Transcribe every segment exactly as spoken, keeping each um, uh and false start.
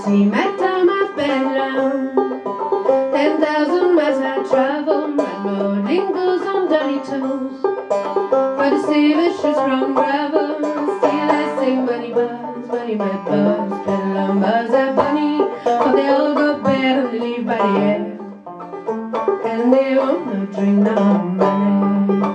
see my time I've been down. Ten thousand miles I travel, my loading goes on dirty toes. For the savage from gravel, still I sing money buzz, money mad buzz, bedlam buzz that bunny. But they all go bad and they leave by the air, and they won't no drink no money.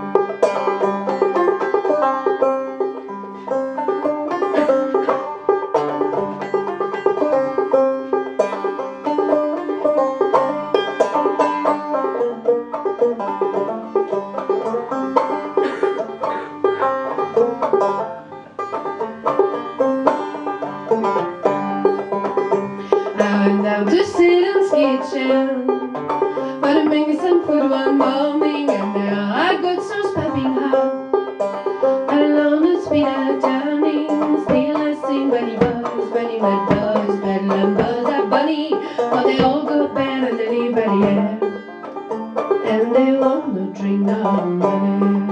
I went down to Satan's kitchen for to make me some food one morning, and now I got some piping hot. Along the speed of turning, still I sing bunny buzz, bunny mad buzz, bedlam buzz that bunny. But they all go bad and they leave by the air, and they want to drink no money.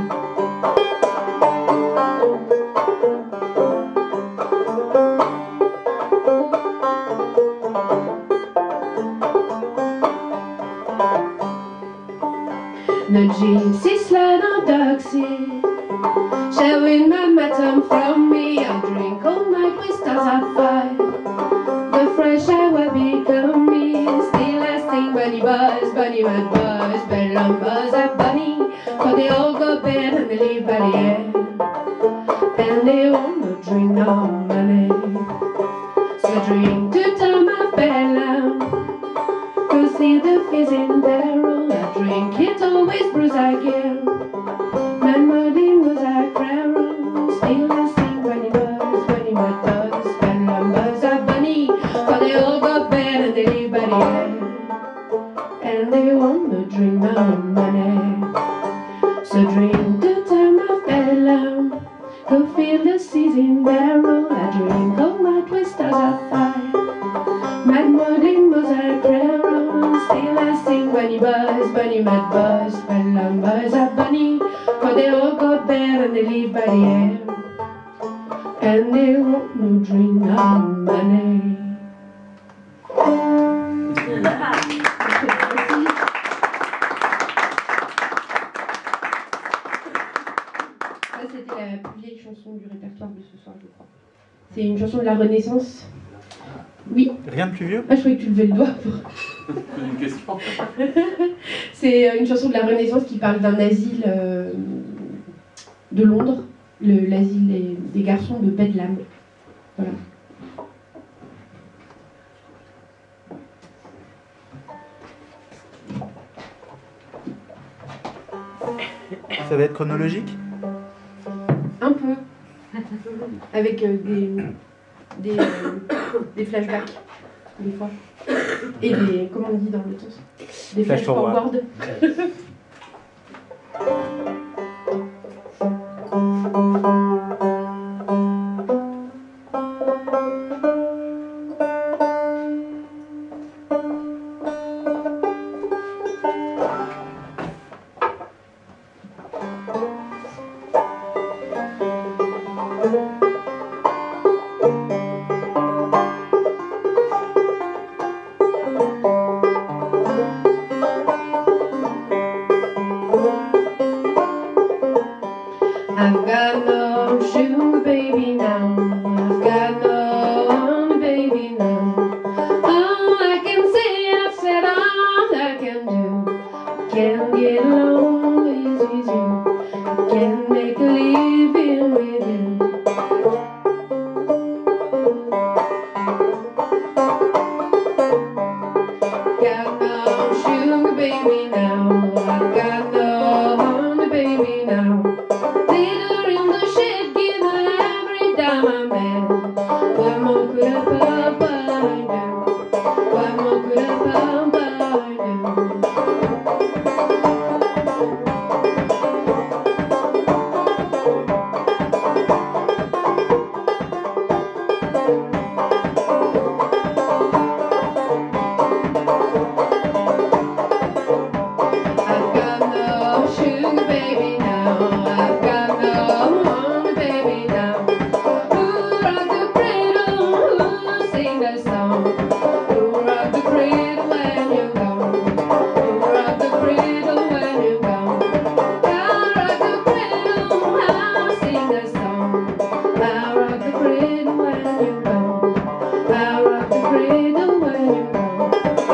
The gypsy slide on Doxy, showing my matum from me. I drink all night with stars at five. The fresh air will become me. Still I sing bunny buzz, bunny mad buzz, bedlam buzz that bunny. For they all go bad and they leave by the air, and they won't no drink no money. So drink to time of bedlam, go see the fizzing barrel. I drink it always bruise again. My muddy was a carol. Still I sing bunny buzz, bunny mad buzz, bedlam buzz that bunny. For they all got bad and they leave by the air, and they want to drink no money. So drink the time of bedlam, go feel the season barrel. I drink all night with stars at fire. My muddy was a carol. Still I sing bunny buzz, bunny mad buzz, bedlam buzz that bunny. For they all got bad and they leave by the air, and they won't no drink no money. Ça c'était la plus vieille chanson du répertoire de ce soir, je crois. C'est une chanson de la Renaissance. Oui. Rien de plus vieux? Ah, je croyais que tu levais le doigt pour... une question. C'est une chanson de la Renaissance qui parle d'un asile euh, de Londres, l'asile des, des garçons de Bedlam. Voilà. Ça va être chronologique? Un peu. Avec euh, des, des, euh, des flashbacks, des fois. Et des, comment on dit dans le sens, des flash forward. I've got no sugar baby now, I've got no honey baby now. All I can say, I've said all I can do. I can't get along with you, I can't make a living with you. Got no sugar baby now, I've got no honey baby now. Sing little when you're gone.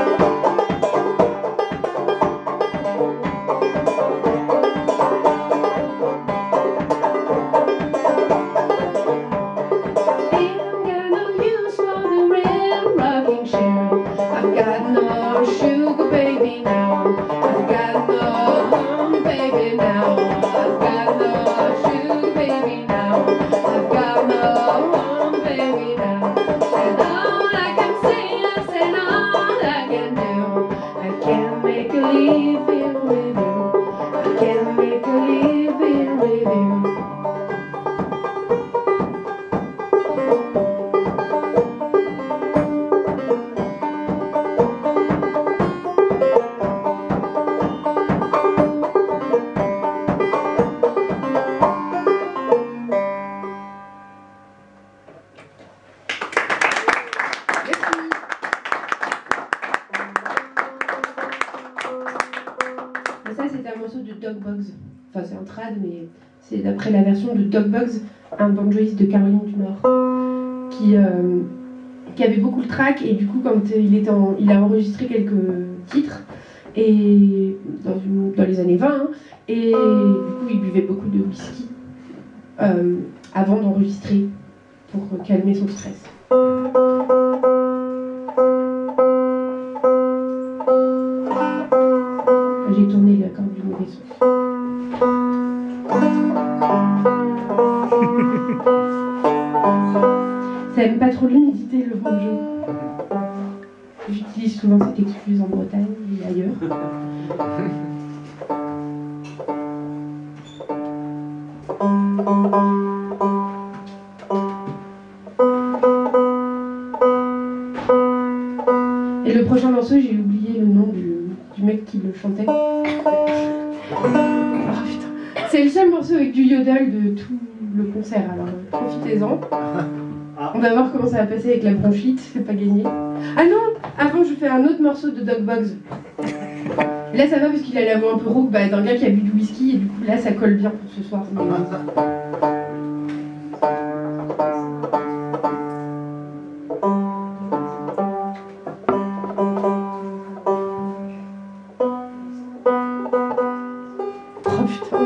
Ain't got no use for the real rocking chair. I've got no sugar baby now. I've got no home baby now. I've got no sugar baby now. I've got no home baby now. And all I can say is and all I can do, I can't make a living with you. I can't make a living with you. Et ça, c'est un morceau de Doug Boggs. Enfin, c'est un trad, mais c'est d'après la version de Doug Boggs, un banjoiste de Caroline du Nord, qui, euh, qui avait beaucoup le track. Et du coup, quand il, était en, il a enregistré quelques titres et dans, une, dans les années vingt, hein, et du coup, il buvait beaucoup de whisky euh, avant d'enregistrer pour calmer son stress. J'ai tourné la corde du mauvais son. Ça aime pas trop l'humidité, le banjo. J'utilise souvent cette excuse en Bretagne et ailleurs. Et le prochain morceau, j'ai oublié le nom du, du mec qui le chantait. Oh, putain. C'est le seul morceau avec du yodel de tout le concert, alors profitez-en. On va voir comment ça va passer avec la bronchite, c'est pas gagné. Ah non, avant je fais un autre morceau de Doug Boggs. Et là ça va parce qu'il a la voix un peu rauque bah, d'un gars qui a bu du whisky et du coup là ça colle bien pour ce soir. Mais... Oh putain.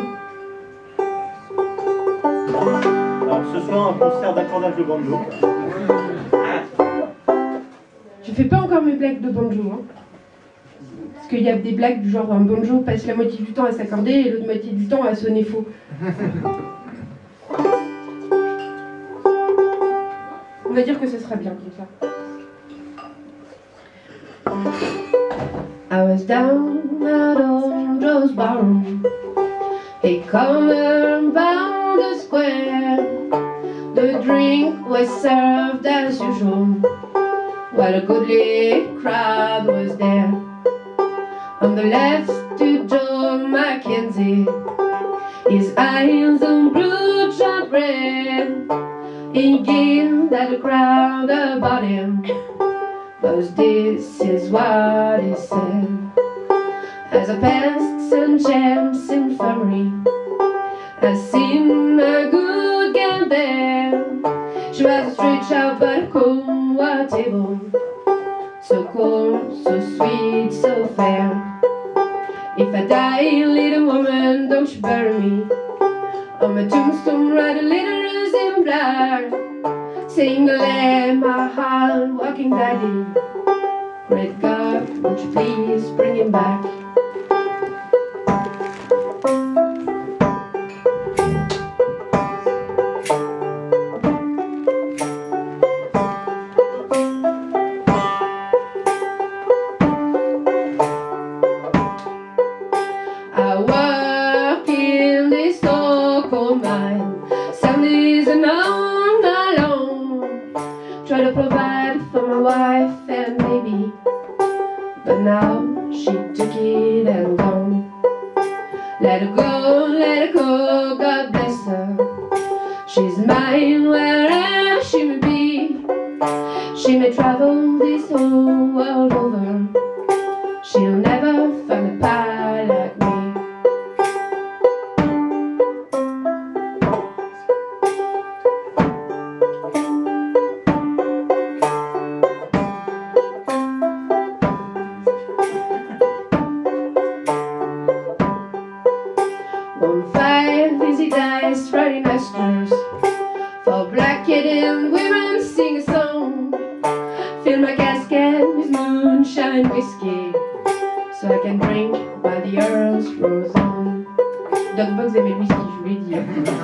Alors ce soir, un concert d'accordage de banjo. Je fais pas encore mes blagues de banjo, hein. Parce qu'il y a des blagues du genre un banjo passe la moitié du temps à s'accorder et l'autre moitié du temps à sonner faux. On va dire que ce sera bien comme ça. I was down at old Joe's barroom. He come around the square. The drink was served as usual. What a goodly crowd was there. On the left stood Joe Mackenzie, his eyes on blue shot red. He gazed at the crowd about him, but this is what he said. As I passed Saint James Infirmary, I seen a good girl there. She was a straight shot but a cold water table, so cold, so sweet, so fair. If I die, little woman, don't you bury me. On my tombstone write a little rose in blood, saying the lamb, my heart, walking daddy. Great God, won't you please bring him back? Try to provide for my wife and baby, but now she took it and gone. Let her go, let her go, God bless her. She's mine wherever she may be. She may travel this whole world over. She'll never find a pie like me. and we run to sing a song. Fill my casket with moonshine whiskey, so I can drink while the earls rose on. Doc Box aimait le whisky, je voulais dire.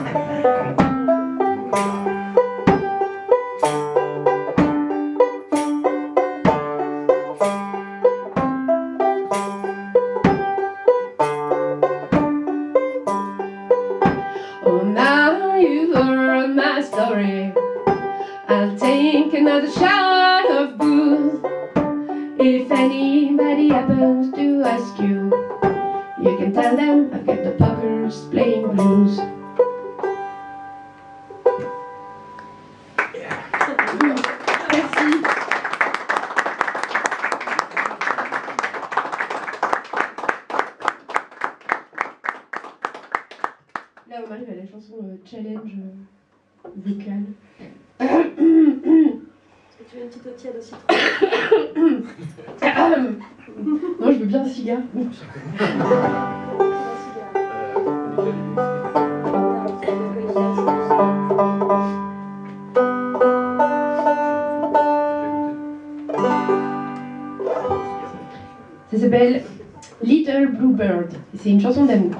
Oh, now you've heard my story, I'll take another shot of booze. If anybody happens to ask you, you can tell them I've got the puckers playing blues. Yeah. Merci. Là, on arrive à la chanson euh, challenge euh, vocale. Tu veux une petite eau tiède aussi? Non, je veux bien un cigare. Ça s'appelle Little Bluebird et c'est une chanson d'amour.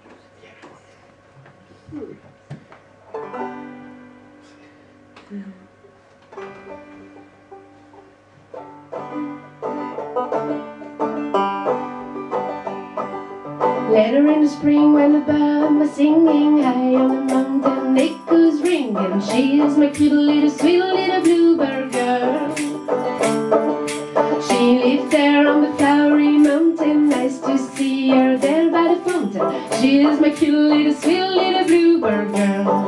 Later in the spring when the birds are singing high on the mountain, echoes ring, and she is my cute little sweet little bluebird girl. She lives there on the flowery mountain, nice to see her there by the fountain. She is my cute little sweet little bluebird girl.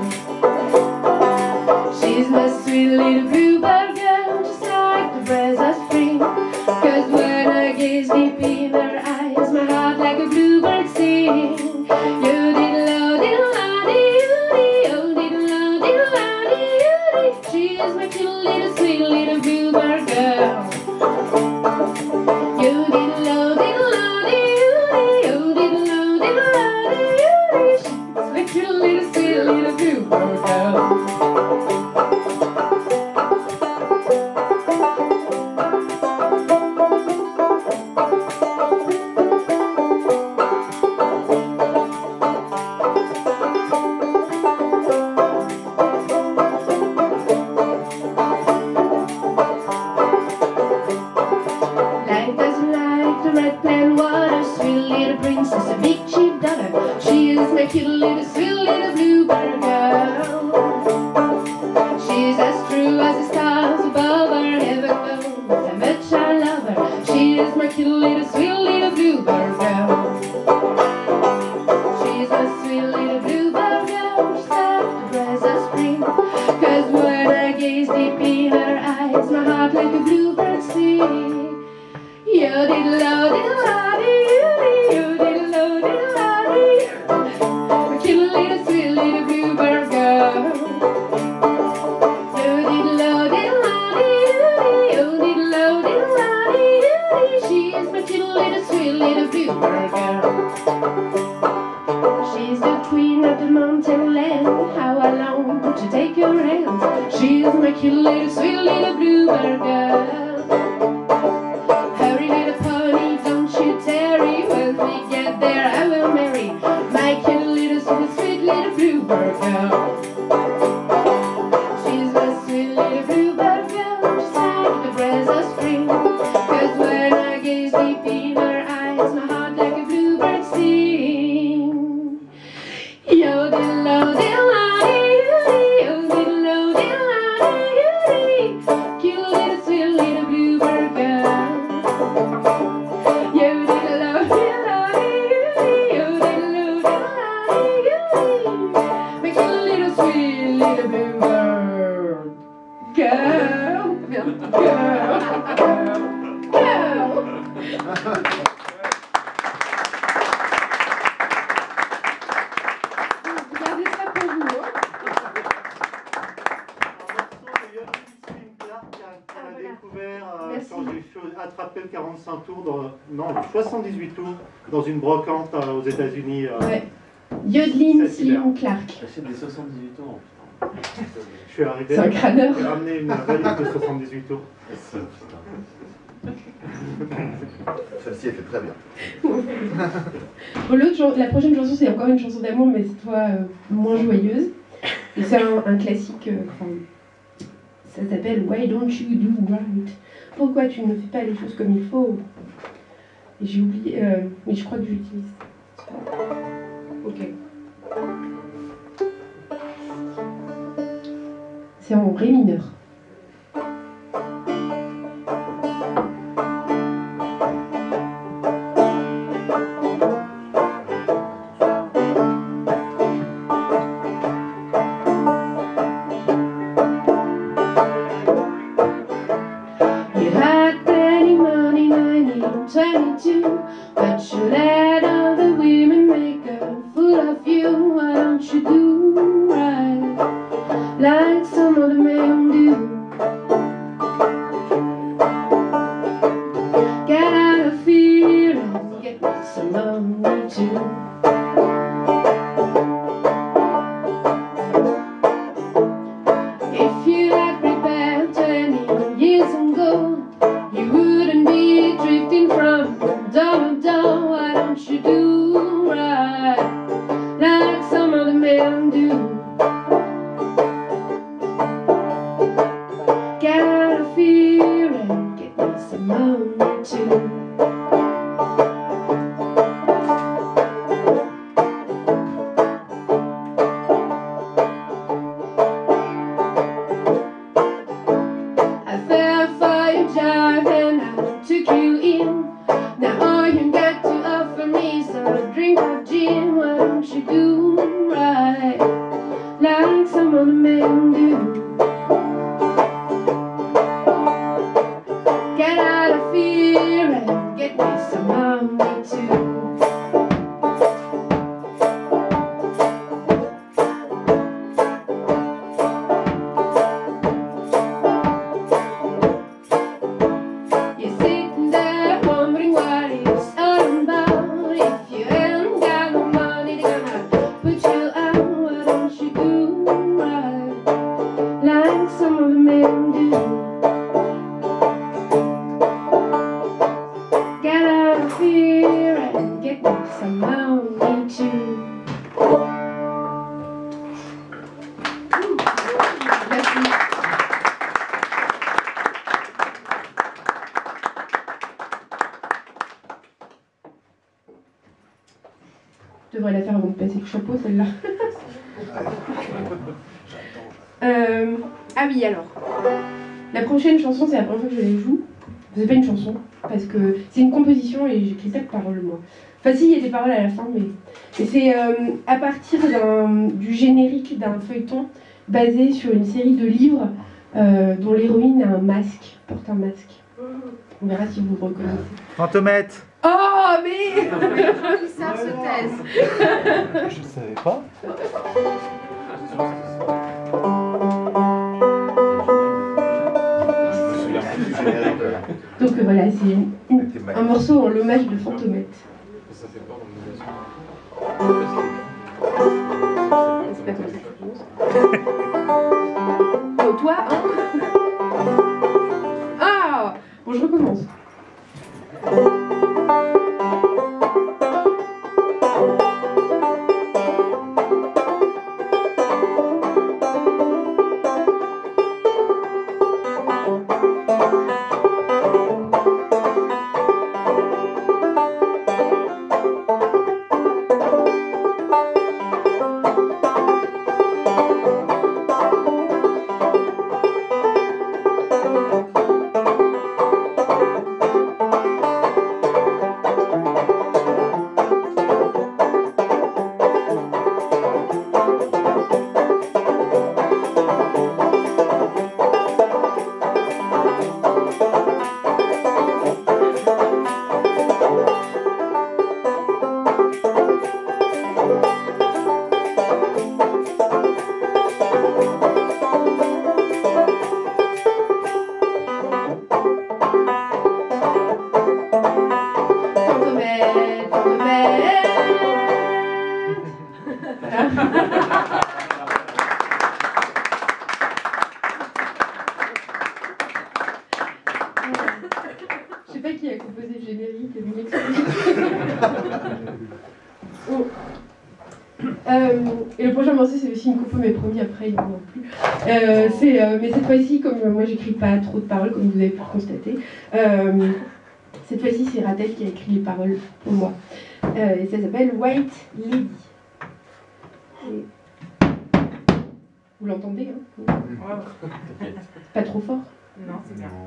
She's my sweet little bluebird girl, just like the breeze of spring. Cause when I gaze deep in her eyes, my heart like a bluebird sing. You did lo diddle la dee oh diddle lo diddle la dee. She is my cute little sweet little bluebird girl. You did lo diddle la dee oh diddle lo diddle la dee. She's my cute little sweet little bluebird girl. soixante-dix-huit tours dans une brocante euh, aux États-Unis. Euh, ouais. Yodeline Slim Clark. J'achète des soixante-dix-huit tours. Je suis arrivé. C'est un crâneur. J'ai ramené une valise de soixante-dix-huit tours. Celle-ci, elle fait très bien. Bon, l'autre chan- la prochaine chanson, c'est encore une chanson d'amour, mais cette fois euh, moins joyeuse. Et c'est un, un classique. euh, enfin, ça s'appelle Why Don't You Do Right? Pourquoi tu ne fais pas les choses comme il faut? Et j'ai oublié. Euh, mais je crois que j'utilise. Ok. C'est en ré mineur. You had plenty money nineteen twenty-two, but you let other women make a fool of you. Why don't you do right like some other men do? Get out of fear and get me some money too. If you had prepared twenty years ago, you wouldn't be drifting from door to door. Why don't you do right like some other men do? Get out of fear and get me some money too. I fell for your jive and I took you in. Now all you got to offer me is a drink of gin. Why don't you do right like some other men do? Get out of fear and get me some money too. You're sitting there wondering what it's all about. If you ain't got no money, they're gonna put you out. Why don't you do right like some other men do? Get out of fear and get me some money too. Merci. Je devrais la faire avant de passer le chapeau, celle-là. Euh, ah oui, alors. La prochaine chanson, c'est la première fois que je la joue. C'est pas une chanson, parce que c'est une composition et j'écris pas de paroles, moi. Enfin, si, il y a des paroles à la fin, mais, mais c'est euh, à partir d'un- du générique d'un feuilleton basé sur une série de livres euh, dont l'héroïne a un masque, porte un masque. On verra si vous reconnaissez. Fantomette. Oh, mais Ils savent se taise. Je ne savais pas. Je me souviens plus du générique. euh, Donc euh, voilà, c'est une- une- c'était un magnifique. morceau en l'hommage de Fantomette. Ça fait peur dans le C'est pas comme ça que ça commence. Oh, toi, hein? Ah! Bon, je recommence. Je sais pas qui a composé le générique, mais m'excuse. Oh. Euh, et le prochain morceau, c'est aussi une compo, mais promis, après, il n'en manque plus. Euh, c'est, euh, mais cette fois-ci, comme euh, moi, j'écris pas trop de paroles, comme vous avez pu le constater, euh, cette fois-ci, c'est Ratel qui a écrit les paroles pour moi. Euh, et ça s'appelle White Lady. Et... Vous l'entendez, hein? T'inquiète. Pas trop fort? Non, c'est bien.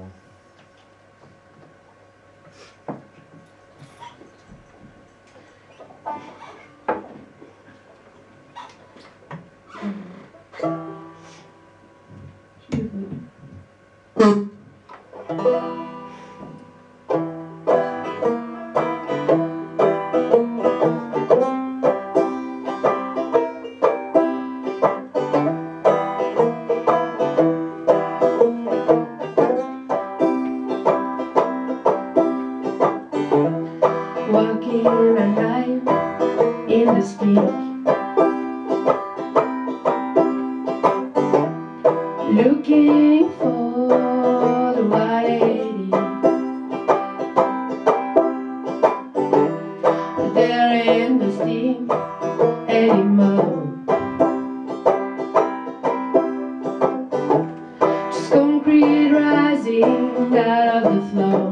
Walking at night in the street, looking for the white lady, but there ain't no steam anymore. Just concrete rising out of the floor.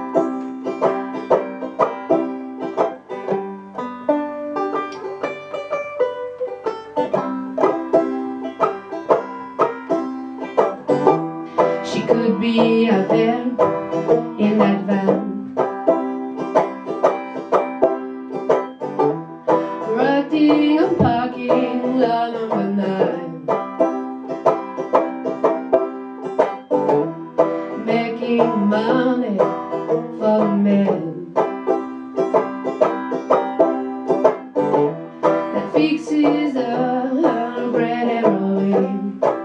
She could be out there in that van, rotting on parking lot number nine, making money for men that fixes her bread heroin.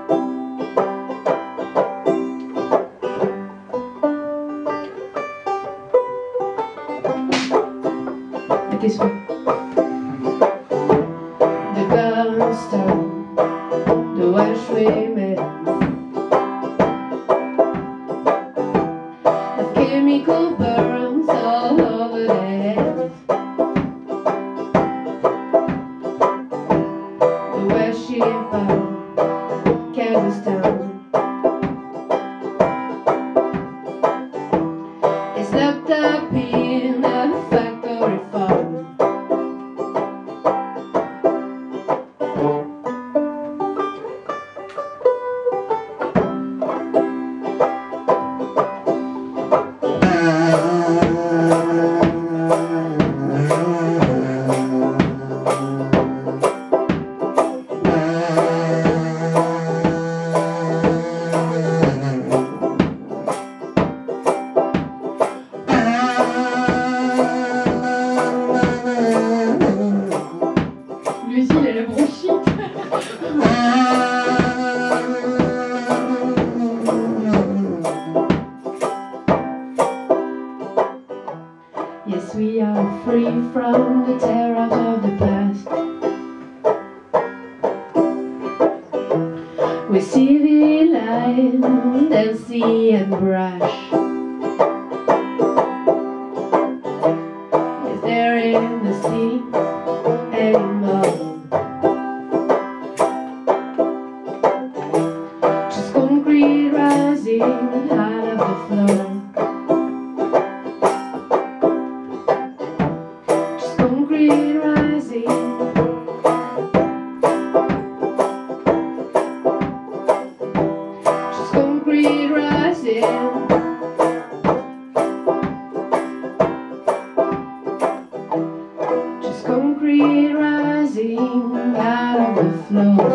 This one. The gunstone, the Welsh women, the chemical burns all over their heads, the worship of Kazakhstan is locked up in a factory farm. Lui aussi, il a la bronchite. Yes, we are free from the terrors of the past. We civilize and see and brush. Yes, there in the sea anymore. Just concrete rising out of the floor. Just concrete rising. Just concrete rising. Just concrete rising out of the floor.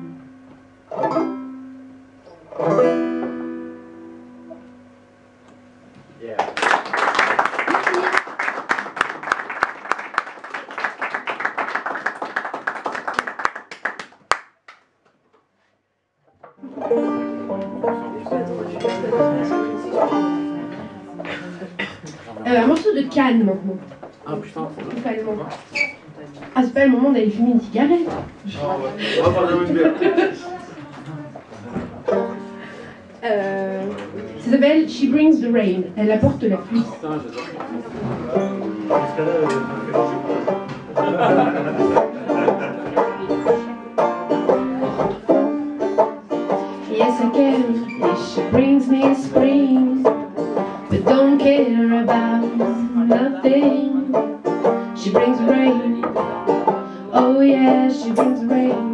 Yeah. Euh, un morceau de Cannes maintenant. Ah putain, faut le Totalement. Ah, c'est pas le moment d'aller fumer une cigarette. On va parler d'une bière. Euh, ça s'appelle s'appelle She Brings the Rain. Elle apporte la pluie. Putain, j'adore. Jusqu'à là, euh, Yes, I can. Yes, she brings me spring, but don't care about nothing. She brings rain. Oh yeah, she brings rain.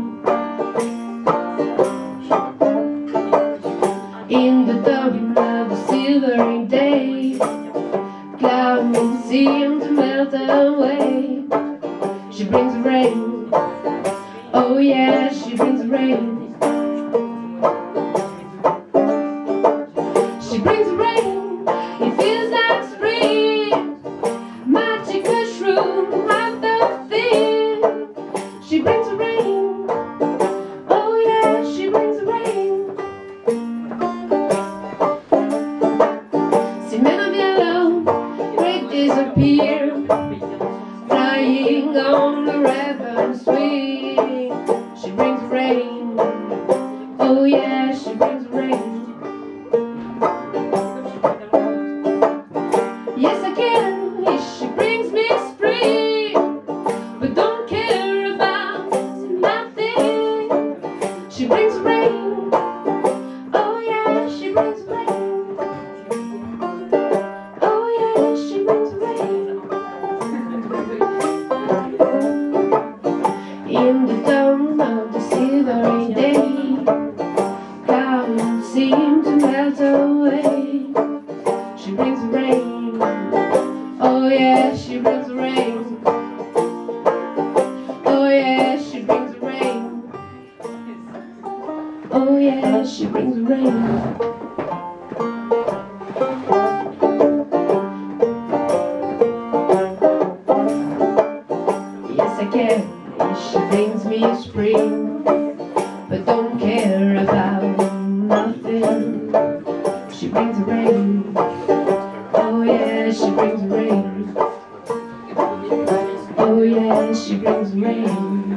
In the dawn of the silvery day, clouds seem to melt away. She brings rain. Oh yeah, she brings rain. She brings rain. It feels like spring. Magic mushroom at the thin. She brings rain. Oh yeah, she brings rain. See men of yellow, great disappear, flying on the river swing. She brings rain. Oh yeah, she brings rain. Yes, I can. Yes, she brings me spring, but don't care about nothing. She brings rain. Oh yeah, she brings rain. Oh yeah, she brings rain. In the dawn of the silvery day, clouds seem to melt away. She brings rain. Oh yeah, she brings rain. Oh yeah, she brings rain. Oh yeah, she brings rain. Yes, I can. She brings me spring, but don't care about nothing. She brings rain. Oh yeah, she brings rain. Oh yeah, she brings rain.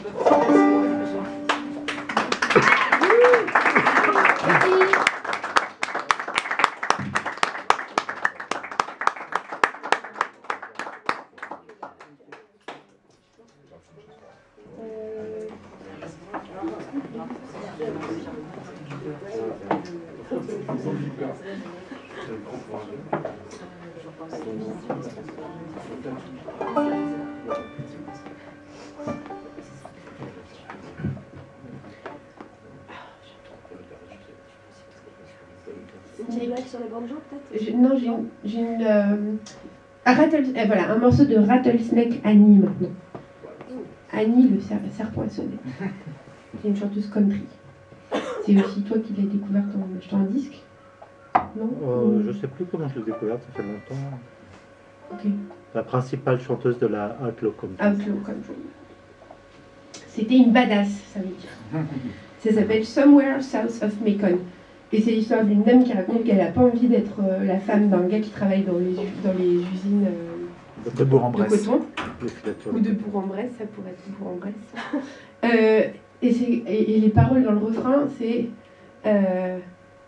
Une petite blague sur les banjos peut-être? Je- Non, j'ai une... j'ai une euh, un rattle- euh, voilà, un morceau de Rattlesnake Annie maintenant. Annie, le ser- serpent à sonner. C'est une chanteuse country. C'est aussi toi qui l'as découverte en achetant un disque? Non? Euh, je sais plus comment je l'ai découverte, ça fait longtemps. Ok. La principale chanteuse de la Outlaw Country. Outlaw Country. C'était une badass, ça veut dire. Ça s'appelle Somewhere South of Macon. Et c'est l'histoire d'une dame qui raconte qu'elle n'a pas envie d'être euh, la femme d'un gars qui travaille dans les, u- dans les usines euh, De De Bourg-en-Bresse. de coton. Les filatures. Ou de Bourg-en-Bresse, ça pourrait être Bourg-en-Bresse. euh, et, c'est- et, et les paroles dans le refrain, c'est... Euh,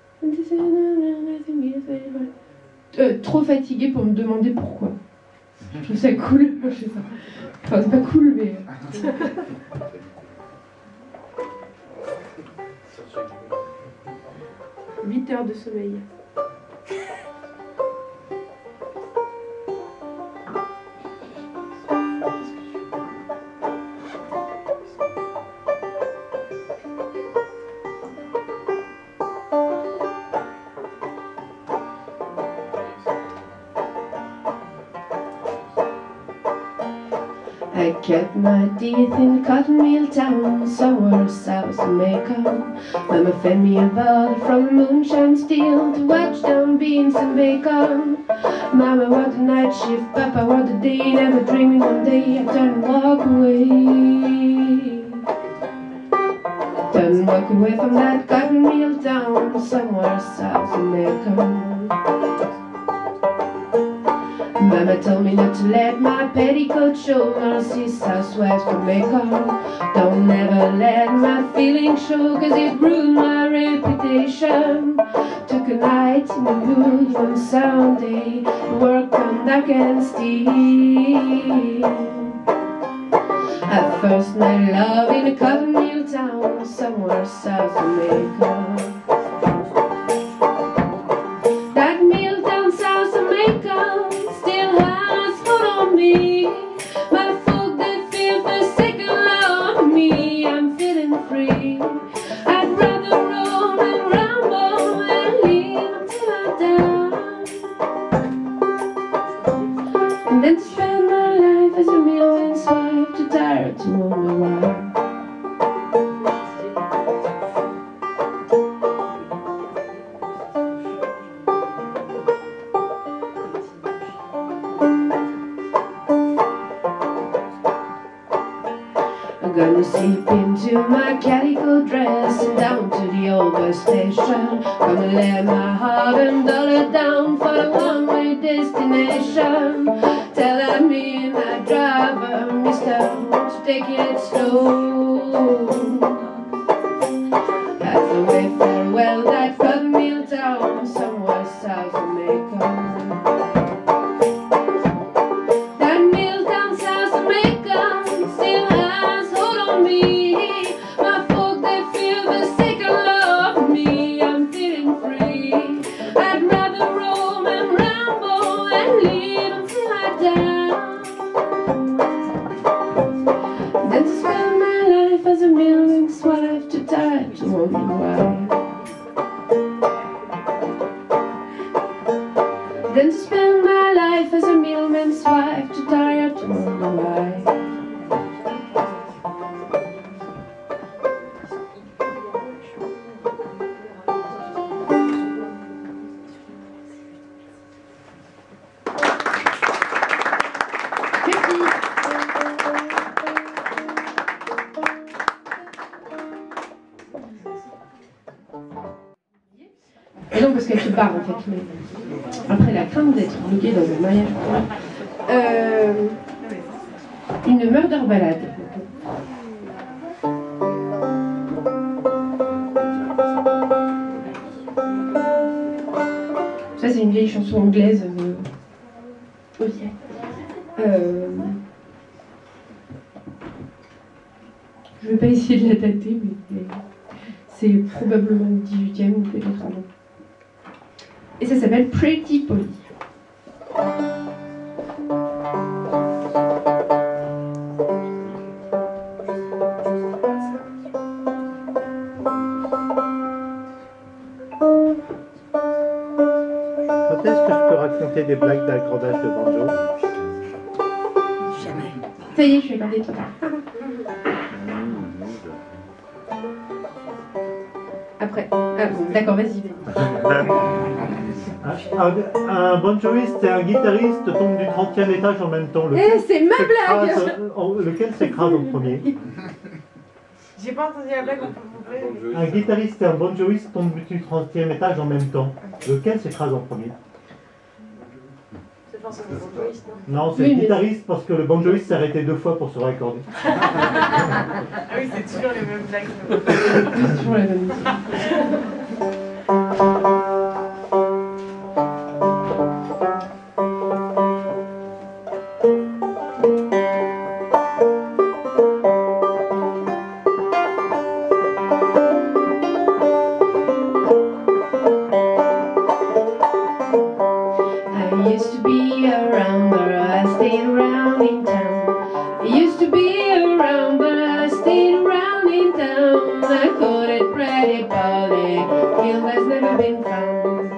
euh, trop fatiguée pour me demander pourquoi. Je trouve ça cool. Je sais pas. Enfin, c'est pas cool, mais... huit heures de sommeil. I cut my teeth in Cotton Mill Town, somewhere south of Macon. Mama fed me a bottle from moonshine still to watch down beans and bacon. Mama worked the night shift, Papa worked the day, never dreaming one day I'd turn and walk away. Turn and walk away from that Cotton Mill Town, somewhere south of Macon. Mama told me not to let my petticoat show. Narcissus, housewives to make up. Don't never let my feelings show, cause it ruined my reputation. Took a night in the mood one Sunday, work on dark and steam. At first night love in a cotton mill town, somewhere south Jamaica. That mill down south Jamaica still has hold on me. My folk, they feel forsaken love me. I'm feeling free. I'd rather roam and ramble and live until I die, and then to spend my life as a millman's wife, too tired to wonder why. I'm gonna sleep into my calico dress and down to the old bus station. Gonna lay my heart and dollar down for the one-way destination. Tell that midnight driver, mister, won't you take it slow? As I wait farewell, that cotton mill town, somewhere south Jamaica. That mill down south Jamaica still has hold on me. My folk, they feel the sacred love of me. I'm feeling free. I'd rather roam and ramble and live until I die, than to spend my life as a millman's wife, too tired to wonder why. Than to spend my life as a millman's wife, too tired to wonder why. Et non, parce qu'elle se barre en fait, mais après la crainte d'être bloquée dans un mariage. Euh, une murder ballade. Ça, c'est une vieille chanson anglaise. Euh, aussi. Euh, je ne vais pas essayer de la dater, mais, mais c'est probablement le dix-huitième ou peut-être avant. Et ça s'appelle Pretty Polly. Quand est-ce que je peux raconter des blagues d'accordage de banjo? Jamais. Ça y est, je suis accordée trop tard. Après. Ah bon, d'accord, vas-y. Un, un banjoiste et un guitariste tombent du trentième étage en même temps. Eh, c'est ma blague! Lequel s'écrase en premier? J'ai pas entendu la blague, on peut vous plaît. Un guitariste et un banjoiste tombent du trentième étage en même temps. Lequel s'écrase en premier? C'est forcément le banjoiste, non? Non, c'est Oui, le mais- guitariste parce que le banjoiste s'est arrêté deux fois pour se raccorder. Ah oui, c'est toujours les mêmes blagues. C'est toujours la même musique. I used to be around, but I stayed around in town. I used to be around, but I stayed around in town. I called it Pretty Polly, kill has never been found.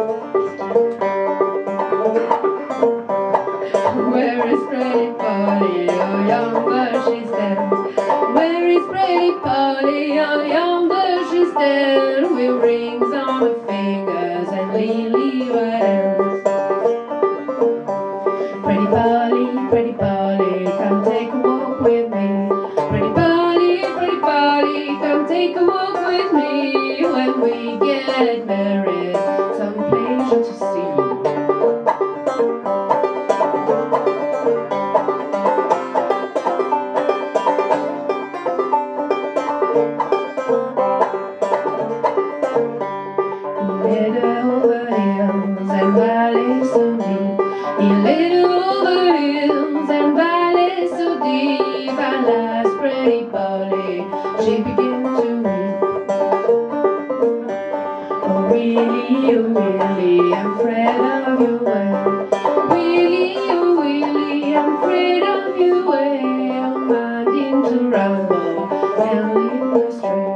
Where is Pretty Polly? Oh, yonder she stands. Where is Pretty Polly? Oh, yonder she stands. With rings on her fingers and lily white hands. of your way. Willie, oh Willie, I'm afraid of you way. I'm minding to run, but can't lead me astray.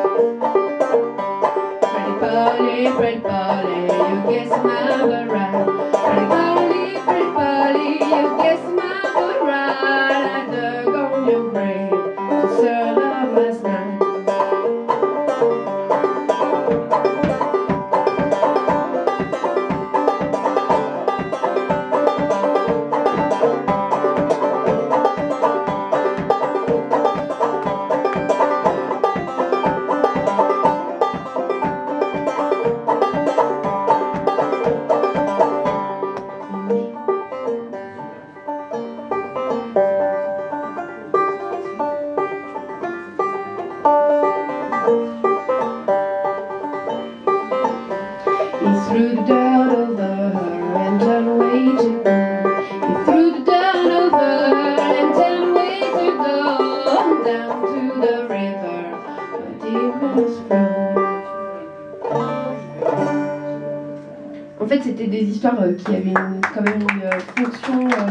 Pretty Polly, pretty Polly, you guess my good right. Pretty Polly, pretty Polly, you guess my good right. I dug on your brain to serve love last night. He threw the dirt over her and turned away to go. He threw the dirt over her and turned away to go down to the river where deep rivers flow. En fait, c'était des histoires euh, qui avaient une, quand même une euh, fonction. Euh,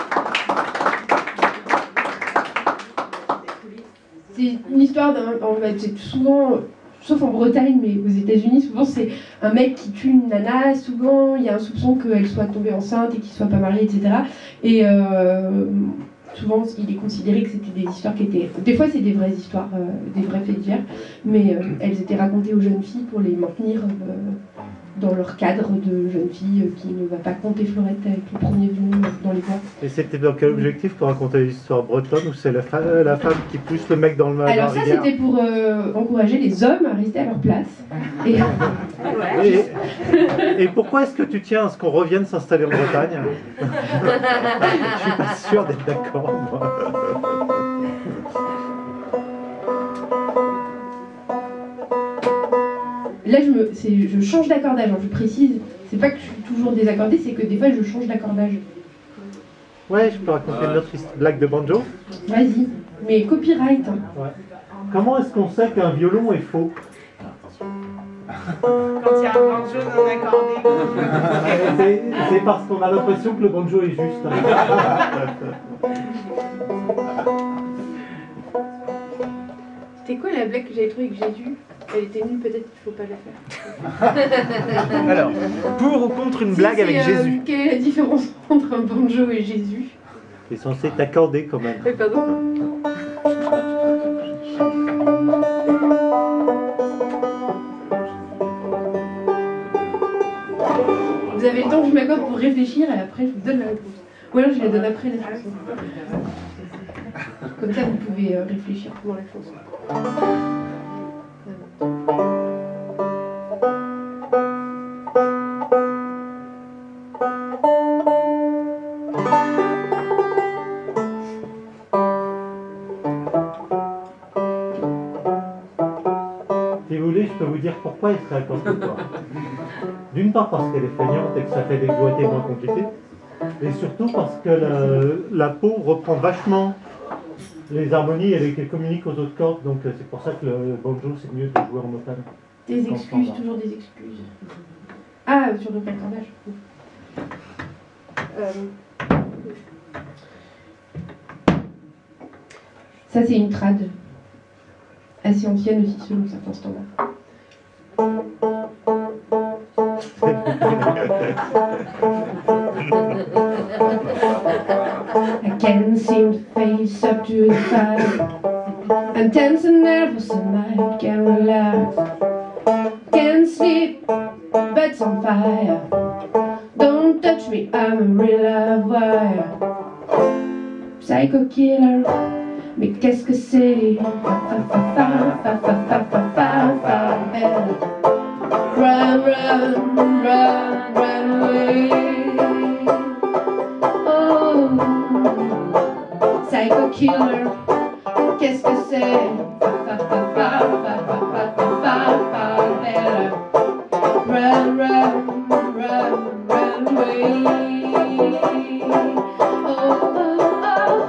c'est une histoire d'un. En fait, c'est souvent. Sauf en Bretagne, mais aux États-Unis, souvent c'est un mec qui tue une nana, souvent il y a un soupçon qu'elle soit tombée enceinte et qu'il soit pas marié, et cetera. Et euh, souvent il est considéré que c'était des histoires qui étaient... Des fois c'est des vraies histoires, euh, des vrais faits divers, mais euh, elles étaient racontées aux jeunes filles pour les maintenir euh, dans leur cadre de jeune fille euh, qui ne va pas compter Fleurette avec le premier venu dans les bois. Et c'était dans quel objectif pour raconter l'histoire bretonne ou c'est la, fa la femme qui pousse le mec dans le mal? Alors ça c'était pour euh, encourager les hommes à rester à leur place. Et, et, et pourquoi est-ce que tu tiens à ce qu'on revienne s'installer en Bretagne? Je suis pas sûr d'être d'accord, moi. Là, je, me, je change d'accordage, hein, je précise. C'est pas que je suis toujours désaccordée, c'est que des fois, je change d'accordage. Ouais, je peux raconter une autre blague de banjo? Vas-y, mais copyright. Hein. Ouais. Comment est-ce qu'on sait qu'un violon est faux? Quand il y a un banjo non accordé. C'est parce qu'on a l'impression que le banjo est juste. C'était quoi la blague que j'avais trouvée avec Jésus? Elle était nulle, peut-être qu'il ne faut pas la faire. Alors, pour ou contre une blague si, avec euh, Jésus? Quelle est la différence entre un banjo et Jésus? C'est censé t'accorder quand même. Oui, pardon. Vous avez le temps que je m'accorde pour réfléchir et après je vous donne la réponse. Ou alors je la donne après la chanson. Comme ça vous pouvez euh, réfléchir pendant la chanson. Si vous voulez, je peux vous dire pourquoi elle serait à cause de toi. D'une part parce qu'elle est feignante et que ça fait des doigtés moins compliqués. Et surtout parce que la, la peau reprend vachement les harmonies et qu'elle communique aux autres cordes. Donc c'est pour ça que le banjo c'est mieux de jouer en motane. Des excuses, toujours des excuses. Ah, sur le accordage. Euh... Ça c'est une trad. Assez ancienne aussi selon certains standards. I can't seem to face up to the fight. I'm tense and nervous and I can't relax. Can't sleep, bed's on fire. Don't touch me, I'm a real live wire. Psycho killer, mais qu'est-ce que c'est? Run, run, run, run away. Oh, psycho killer, qu'est-ce que c'est? Run, run, run, run away. Oh, oh,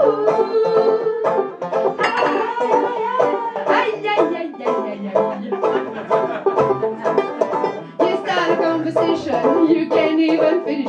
oh. Aïe, aïe, aïe, aïe, aïe, aïe. You start a conversation, you can't even finish.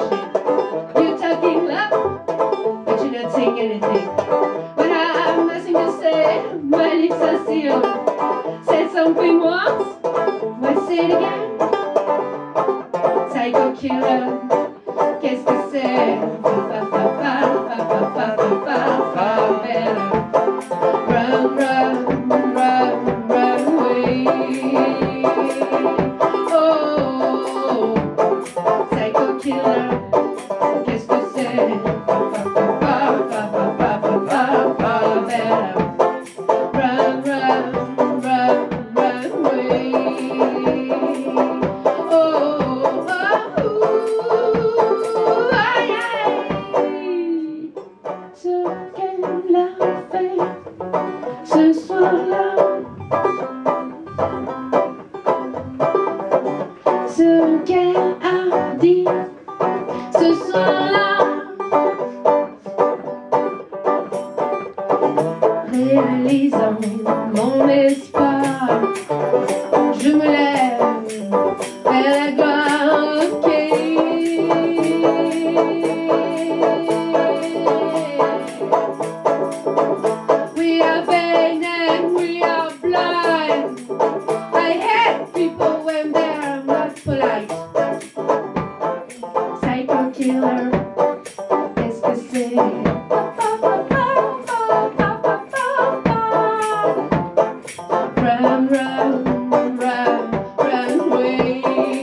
brisant mon espoir. Je me lève vers la gloire, ok. We are vain and we are blind. I hate people when they're not polite. Psycho killer, qu'est-ce que c'est? Run, run, run, run away.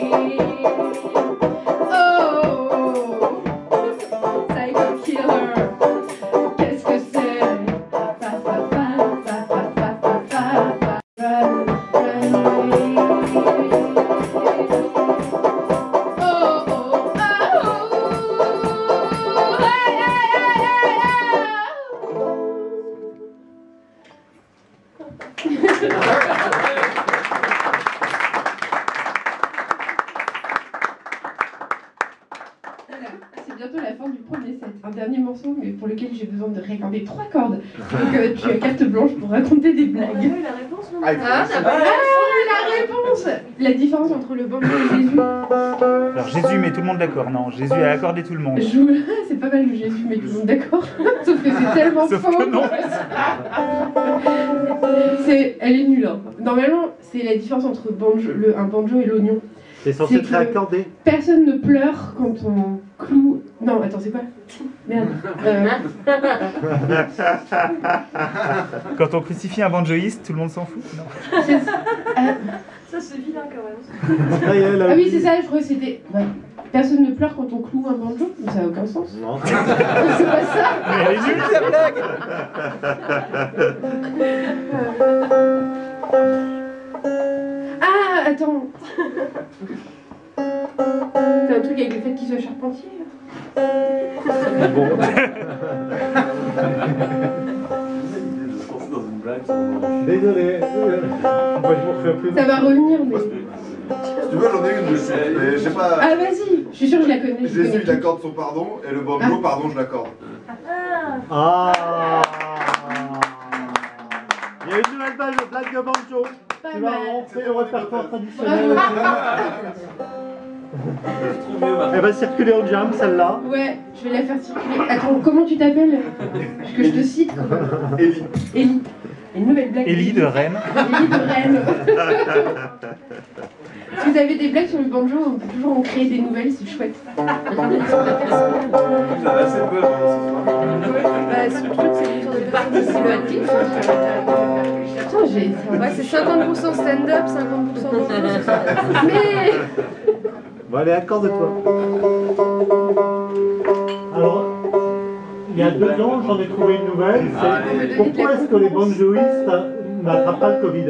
Oh, psycho killer, qu'est-ce que c'est? Pa, pa, pa, pa, pa, pa, pa, pa, pa. Run, run away. Oh, oh, oh, hey, hey, hey, hey, hey. Voilà, c'est bientôt la fin du premier set. Un dernier morceau, mais pour lequel j'ai besoin de réaccorder trois cordes. Donc euh, tu as carte blanche pour raconter des blagues. On a eu la réponse, non? Ah, il faut Ah, laisser. la réponse! La différence entre le banjo et Jésus. Alors Jésus met tout le monde d'accord. Non, Jésus a accordé tout le monde. Joue... C'est pas mal le Jésus, mais tout le monde d'accord. Sauf que c'est tellement Sauf faux. que non. C'est... Elle est nulle. Hein. Normalement, c'est la différence entre banjo, le... un banjo et l'oignon. C'est censé C'est être que- accordé. Personne ne pleure quand on cloue. Non, attends, c'est quoi? Merde. Euh... Quand on crucifie un banjoïste, tout le monde s'en fout. Non. c'est- euh, Ça, c'est vilain quand même. Ça y est, là. Ah oui, c'est ça, je crois que c'était. Ouais. Personne ne pleure quand on cloue un banjo, mais ça n'a aucun sens. Non. C'est pas ça. Mais elle est nulle ta blague. Ah, attends. C'est un truc avec le fait qu'il soit charpentier. Bon. Désolé. Moi, je m'en fais un peu. Ça va revenir, mais. Si tu veux, j'en ai une dessus. Mais je sais pas. Ah, vas-y, je suis sûre que je la connais. Je Jésus, connais il accorde son pardon, et le banjo, pardon, je l'accorde. Ah. Il y a une nouvelle balle de blague de banjo. Pas Tu vas mal. rentrer au répertoire traditionnel. Bravo. Elle va circuler en jam, celle-là. Ouais, je vais la faire circuler. Attends, comment tu t'appelles? Que je te cite. Élie. Élie. Une nouvelle blague. Élie de Rennes. Élie de Rennes. Si vous avez des blagues sur le banjo, on peut toujours en créer des nouvelles, c'est chouette. Bah, ce truc, c'est une sorte de participatif. Putain, j'ai. Ouais, c'est cinquante pour cent stand-up, cinquante pour cent banjo, c'est ça. Mais. Bon, allez, accorde-toi. Alors, il y a deux ans, j'en ai trouvé une nouvelle. C'est pourquoi est-ce que les banjoïstes n'attrapent pas le Covid?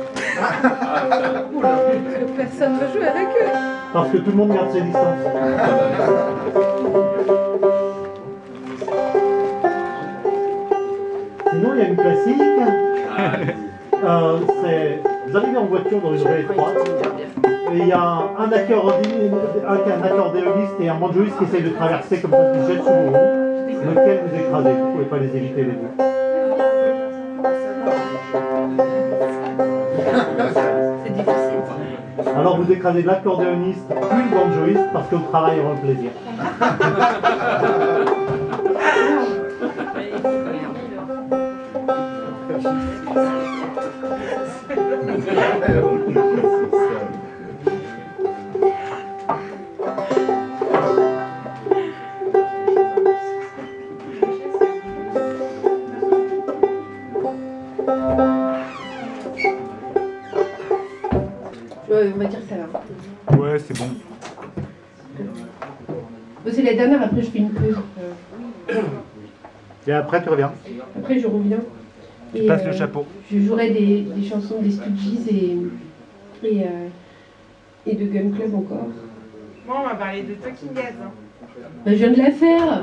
Personne ne veut jouer avec eux. Parce que tout le monde garde ses distances. Sinon, il y a une classique. Euh, c'est, vous arrivez en voiture dans une rue étroite et il y a un, un, accordéoniste, un, un accordéoniste et un banjoïste qui essayent de traverser comme ça, qui jettent sous vos roues. Lequel vous écrasez? Vous ne pouvez pas les éviter les deux. C'est difficile. Alors vous écrasez l'accordéoniste puis le banjoïste parce que le travail rend le plaisir. Ouais, on va dire que ça va. Ouais, c'est bon. Bon, c'est la dernière, après je fais une pause. Euh, Et après tu reviens. Après je reviens. Tu passes le chapeau. Je jouerai des, des chansons des Stooges et, et, euh, et de Gun Club encore. Moi, on m'a parlé de Talking Heads. Hein. Bah, je viens de la faire.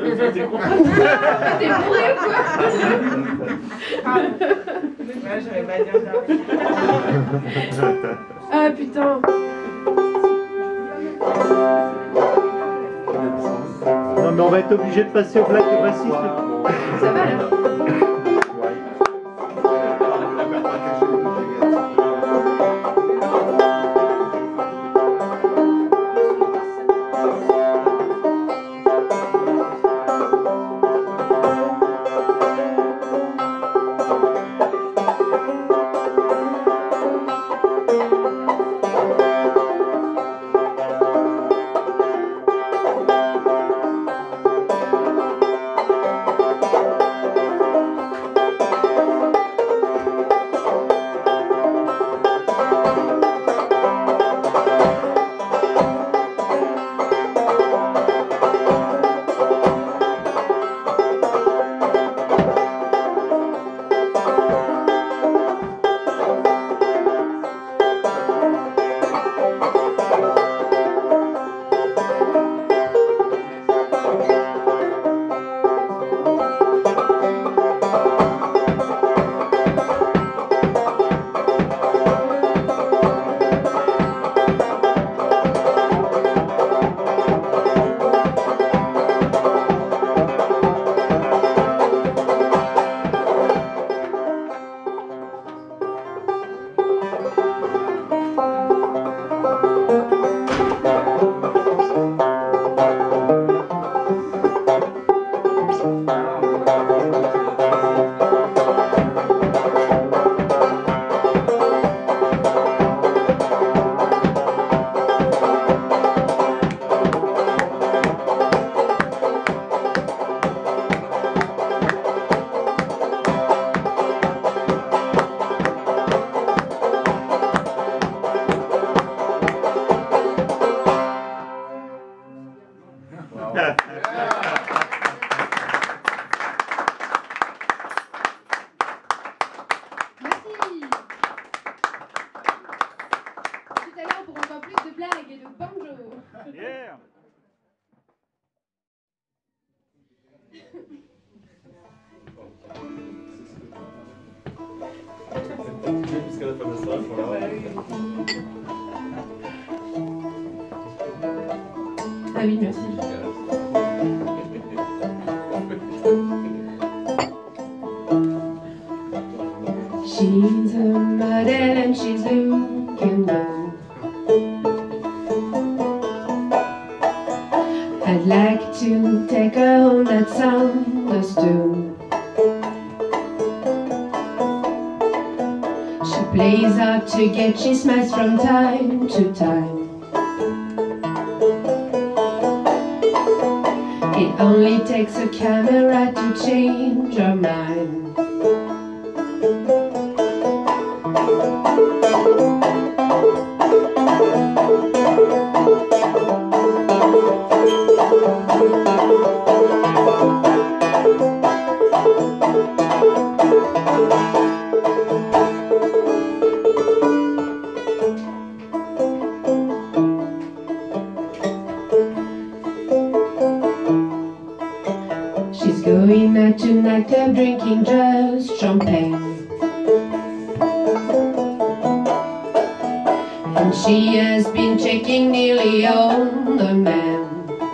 T'es bourré ou quoi? Pardon. Ouais, j'aurais pas dire ça. Ah putain. Non mais on va être obligé de passer au blague de bassiste. Ça va là? Tout à l'heure pour encore plus de blagues et de banjo. Yeah. Jusqu'à la fin de ça, voilà. Ah oui, merci. She's a model and she's looking good. I'd like to take her home, that's understood. She plays hard to get, she smiles from time to time. It only takes a camera to change her mind. She's going out to nightclub drinking just champagne. And she has been checking nearly all the men.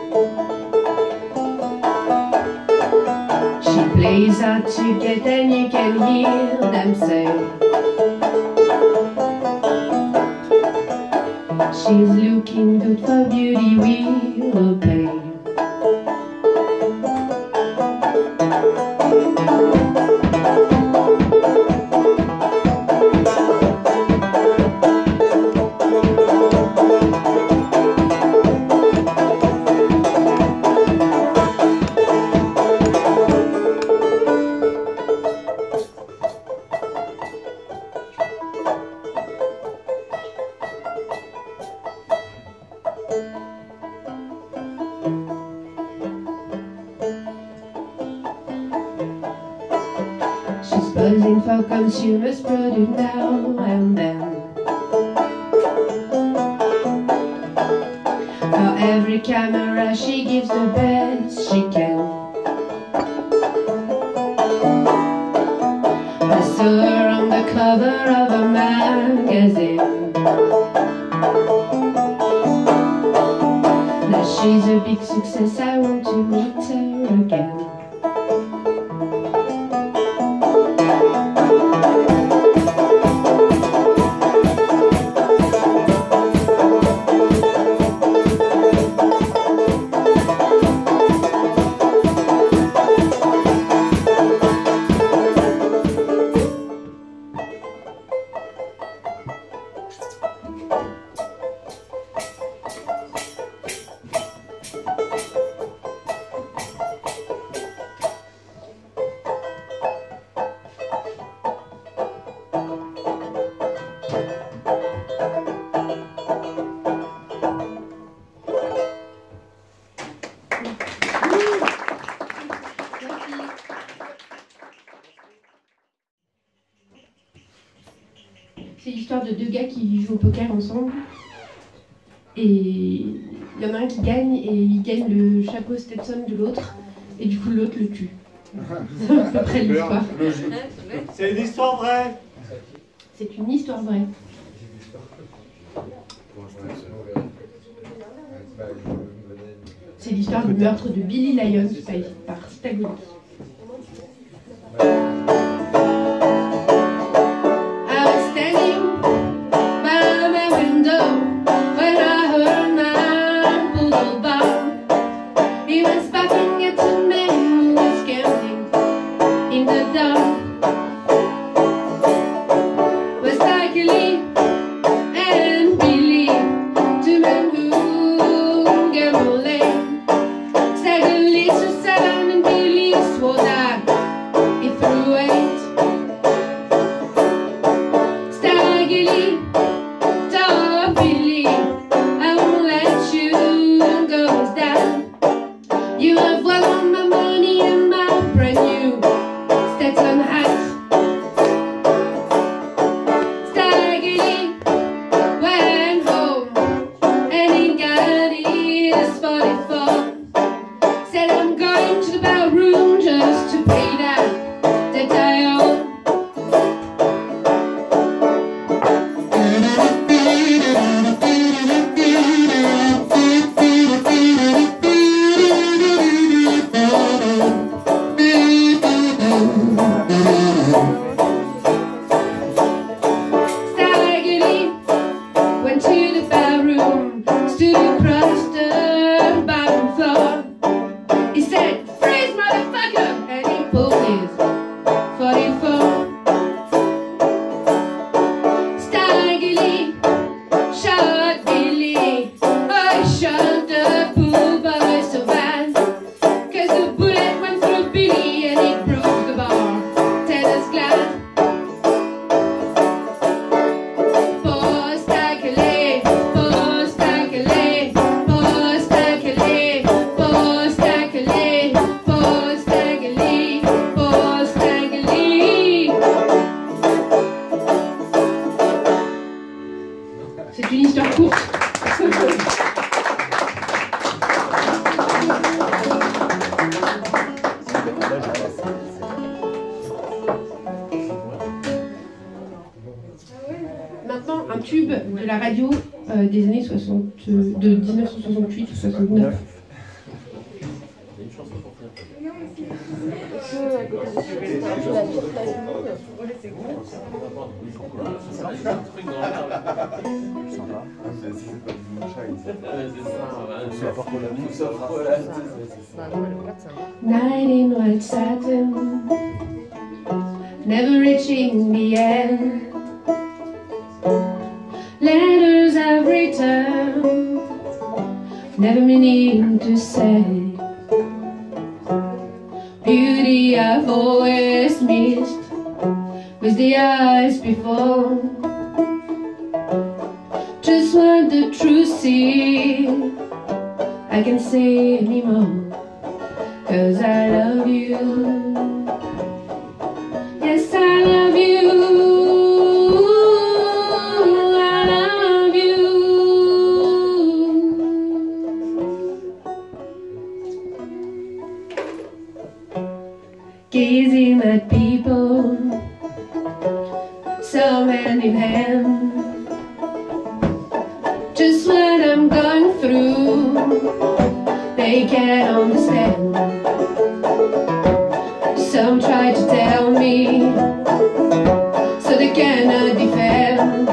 She plays hard to get and you can hear them say she's looking good for beauty, we will pay. She's buzzing for consumers produce now and then. For every camera she gives the best she can. I saw her on the cover of a magazine. Now she's a big success, I want to meet her again. C'est l'histoire de deux gars qui jouent au poker ensemble. Et il y en a un qui gagne et il gagne le chapeau Stetson de l'autre. Et du coup l'autre le tue. C'est à peu près l'histoire. C'est une histoire vraie. C'est une histoire vraie. C'est l'histoire du meurtre de Billy Lyons par Stagoni. If You have well on my money and my brand new Stetson hat. Staggerly went home and he got his forty-four. Said I'm going to the ballroom just to pay that debt I owe. Staggerly went to the ballroom, stood across the bottom floor. He said, "Freeze, motherfucker!" and he pulled his forty-four. Staggerly shot Billy. Oh, he shot the pool boy so bad, 'cause the bullet went through Billy and it broke the bar tennis glass. Poor Staggerly, poor Staggerly, poor Staggerly, poor Staggerly, poor Staggerly, poor Staggerly. C'est une histoire courte. Maintenant, un tube de la radio euh, des années soixante, euh, de mille neuf cent soixante-huit ou soixante-neuf. Night in white satin, never reaching the end. Letters I've written, never meaning to say. Beauty I've always missed, with the eyes before. Just what the truth is, I can't say anymore, 'cause I love you. Yes, I love you. I love you. Gazing at people, some hand in hand. Just what I'm going through, they can't understand. Some try to tell me, so they cannot defend.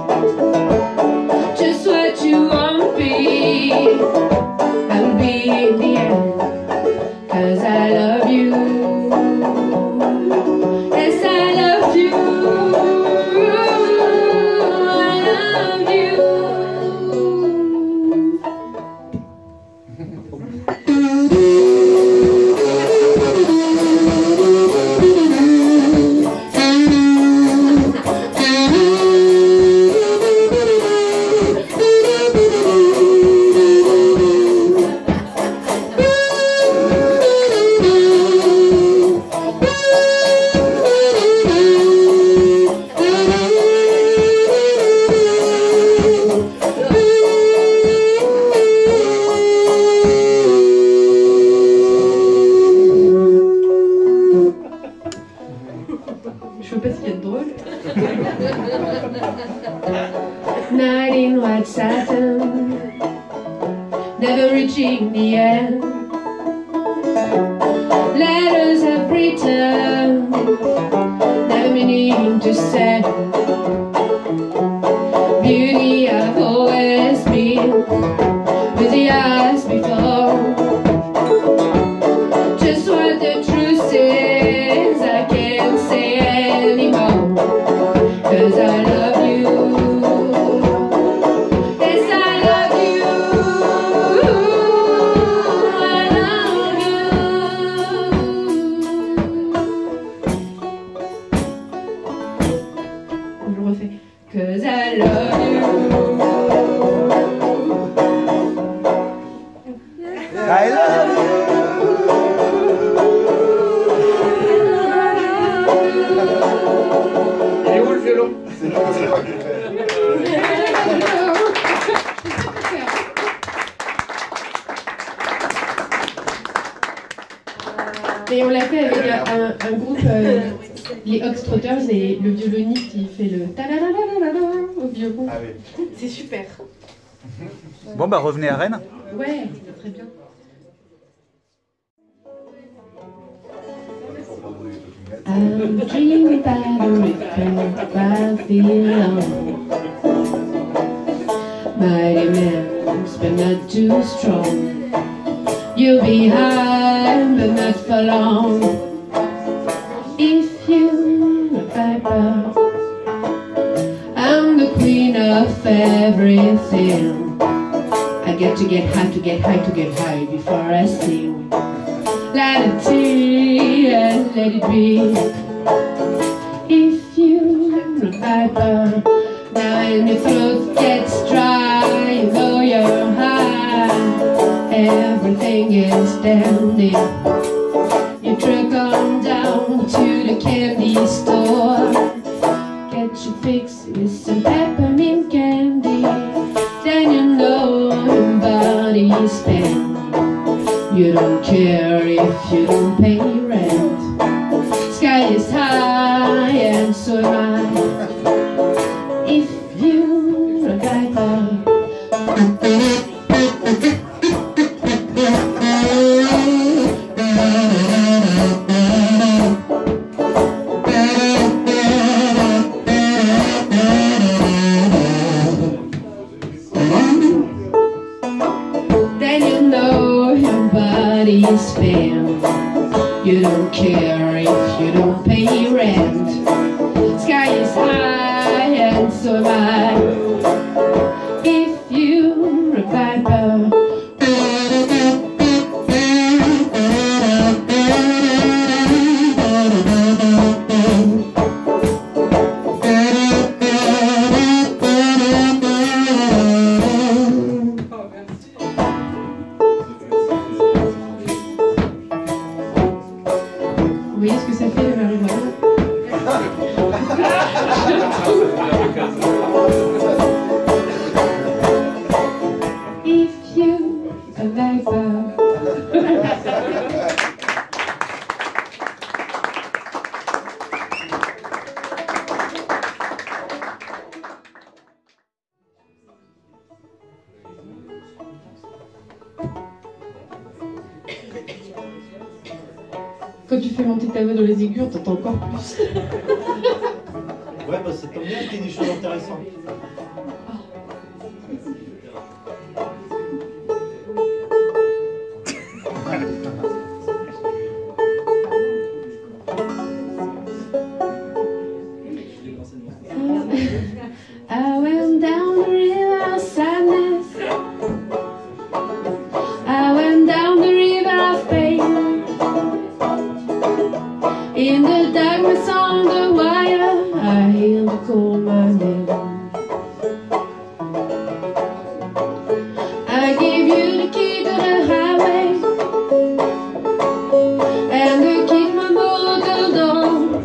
Just what you won't be, I will be in the end, 'cause I love you. Yes, I love you. I love you. Je veux pas ce qu'il y a de drôle. Night in white satin, never reaching the end. Letters I've written, never meaning to say. Beauty I've always been, with the eyes before. Just what the truth is, I can't say anymore, 'cause I love you. Yes, I love you. I love you. Il est où le violon? C'est pas c'est pas qu'il fait. Et on l'a fait avec un, un groupe, euh, les Oxtrotters, et le violoniste il fait le ta-da-da-da-da-da au violon. Ah oui. C'est super. Bon, bah revenez à Rennes. Ouais, très bien. I'm dreaming about a river I belong. Mighty man, but not too strong. You'll be high, but not for long. If you're a viper, I'm the queen of everything. I get to get high, to get high, to get high before I sing. Let it be and let it be. If you're a viper, now when your throat gets dry, you know you're high. Everything is standing. You truck on down to the candy store. Get your fix with some peppermint candy. Then you know your body's spent. You don't care if you don't pay rent. Sky is high and so am I. If you're a viper. Then you know your body's failed. You don't care if you don't pay rent. Sky is high and so am I. If you're a viper. Vous voyez ce que ça fait le marijuana? If you a viper. Quand tu fais monter ta voix dans les aigus, on t'entend encore plus. Ouais, bah ça tombe bien qu'il y ait des choses intéressantes. I went down the river of sadness. I went down the river of pain. In the darkness on the wire, I hear the call my name. I gave you the key to the highway, and the key to my motor door.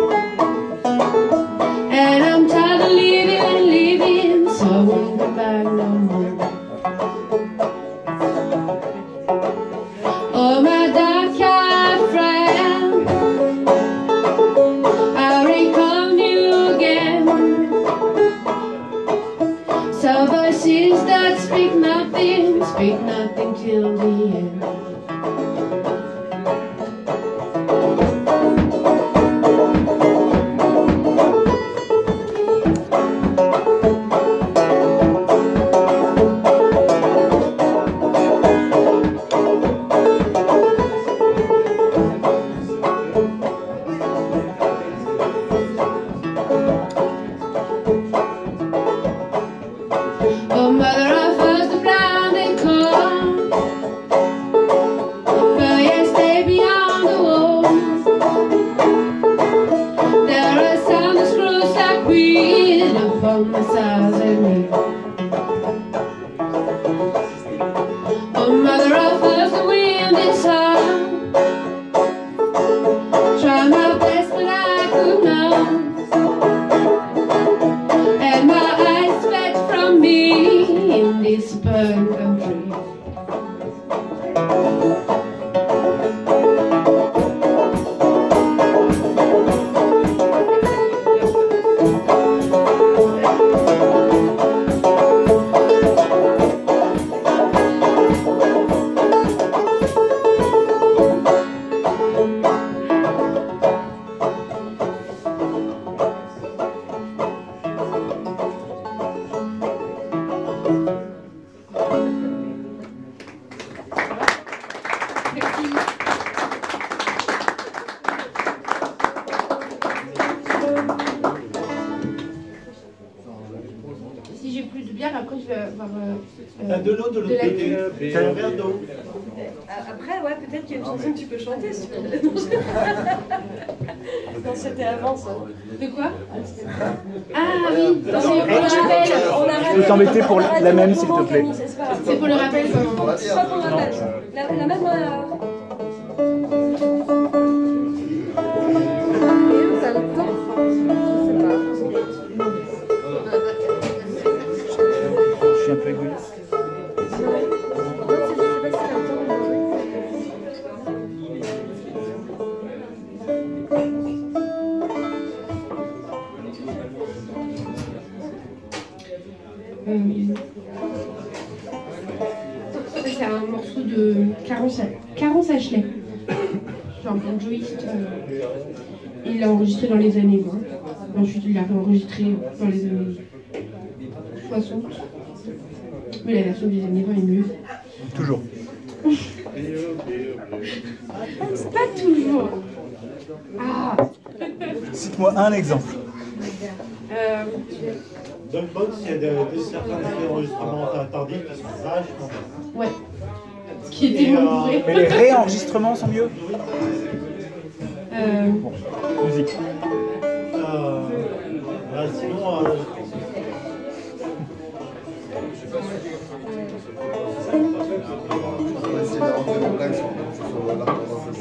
And I'm tired of living and living, so I won't go back no more. Oh, my dark-eyed friend, T'as de l'eau de l'autre côté. T'as un verre d'eau. Après, ouais, peut-être qu'il y a une chanson que tu peux chanter si tu veux. Non, c'était avant ça. De quoi? Ah oui, c'est pour le rappel. Je peux t'embêter pour la, la même, s'il te plaît. C'est pour le rappel. C'est pas pour le rappel. La, la même. Euh... T'as le temps? Je sais pas. Je suis un peu égoïste. C'est un morceau de Carence Ashley. C'est un banjoïste. Euh, il l'a enregistré dans les années vingt. Ensuite, il l'a enregistré dans les années soixante. Mais la version des années vingt est mieux. Toujours. C'est pas toujours. Ah. Cite-moi un exemple. Euh, Dans le box, il y a des, des certains enregistrements tardifs qui sont vachement bien. Ouais. Ce qui était mon bourré. Mais les réenregistrements sont mieux. Euh... Bon, musique. Euh, bah, sinon, euh, C'est la rentrée de blague sur l'arbre.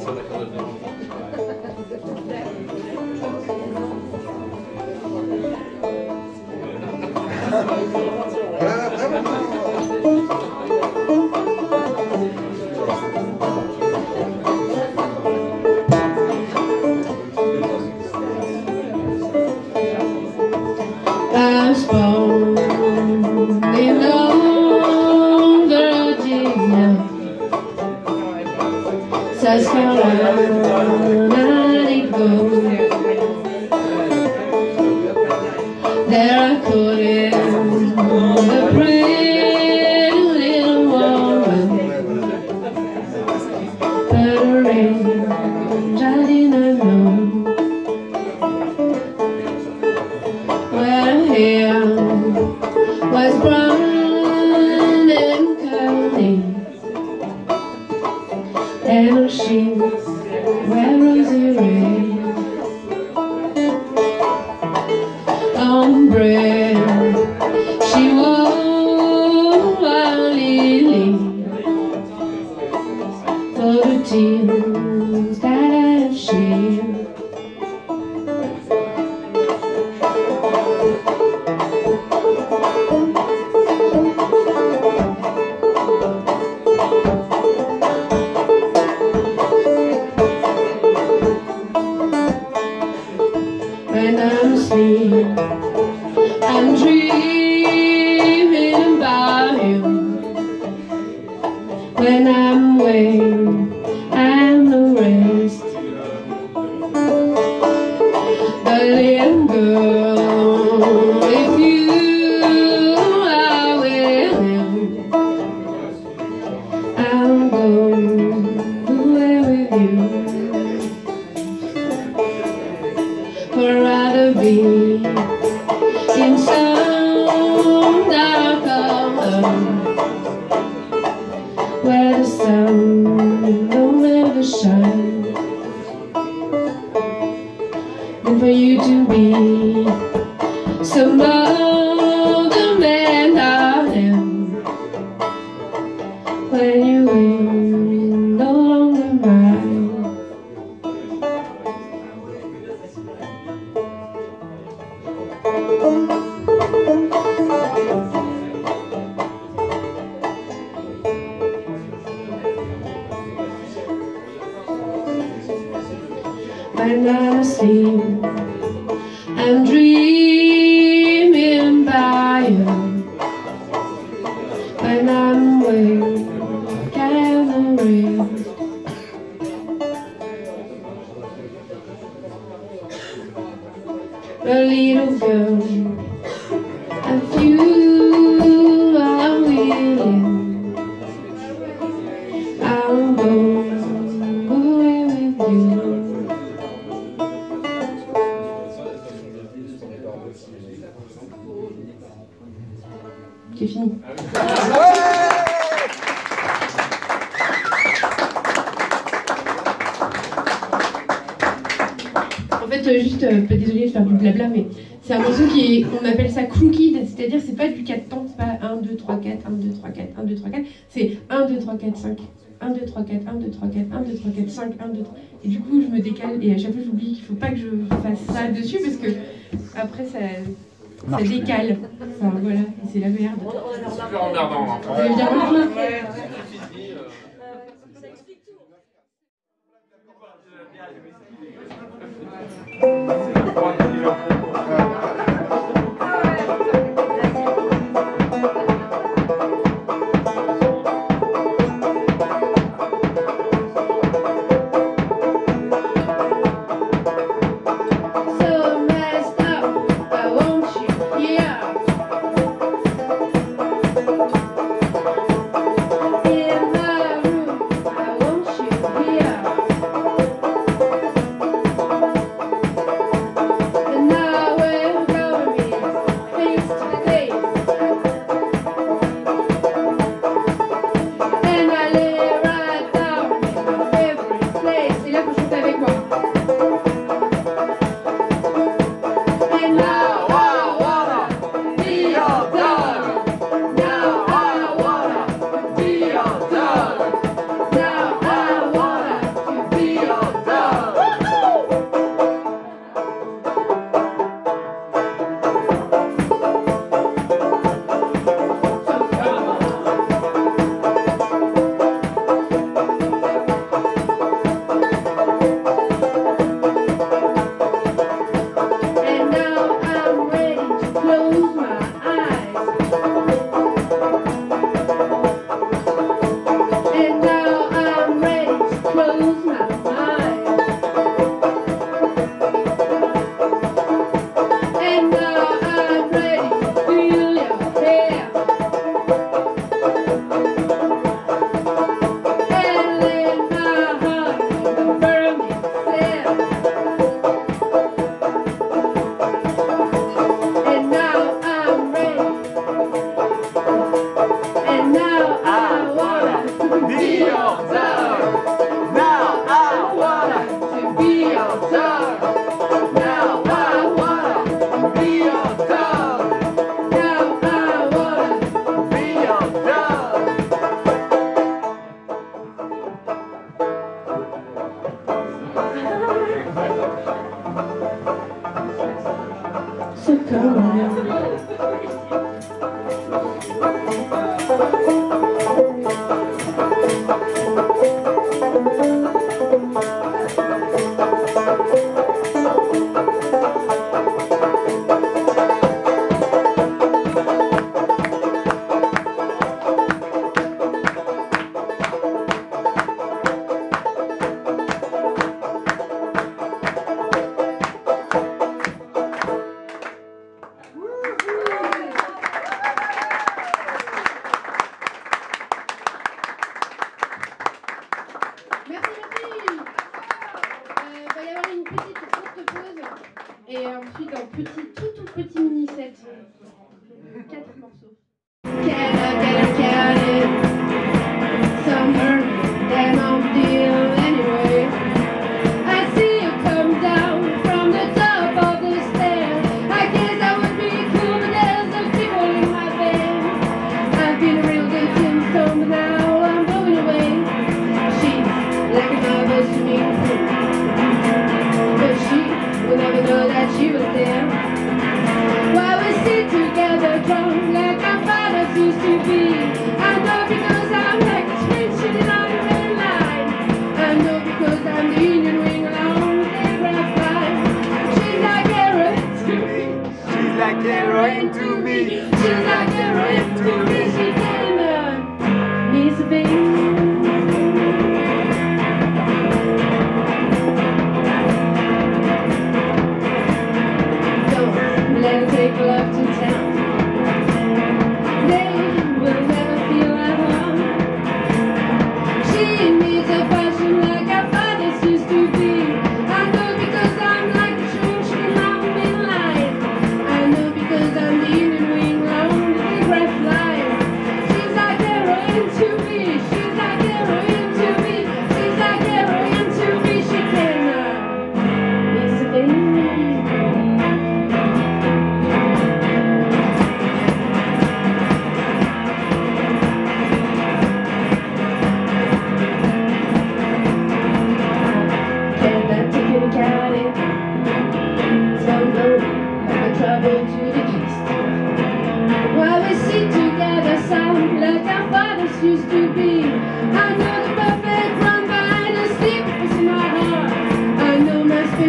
I was born in Old Virginia, South Carolina to go. There I caught him, the pretty little woman, but her range I didn't know. Her hair was brown and curly, and her sheets were rosy red. Ombre, she wore a lily for the tears that I have shed. When I'm asleep, I'm dreaming about you. When I'm awake, I'm the rest. But little girl, if you are willing, I'm going away with you. For I'd rather be in some dark corner where the sun will never shine, than for you to be some other man, darling, when you ain't no longer mine. When I'm asleep, I'm dreaming about you. When I'm awake, I'm the rest. A little girl, if you are willing, I'll go away with you. C'est fini. fait, euh, juste, euh, désolée de faire du blabla, mais c'est un morceau qui est, on appelle ça crooked, c'est-à-dire c'est pas du quatre temps, c'est pas un, deux, trois, quatre, un, deux, trois, quatre, un, deux, trois, quatre, c'est un, deux, trois, quatre, cinq, un, deux, trois, quatre, un, deux, trois, quatre, un, deux, trois, quatre, cinq, un, deux, trois. Et du coup, je me décale et à chaque fois, j'oublie qu'il faut pas que je fasse ça dessus parce que après, ça, ça décale. Enfin, voilà, et c'est la merde. Super emmerdant. Hein. Ça veut dire quoi? Life.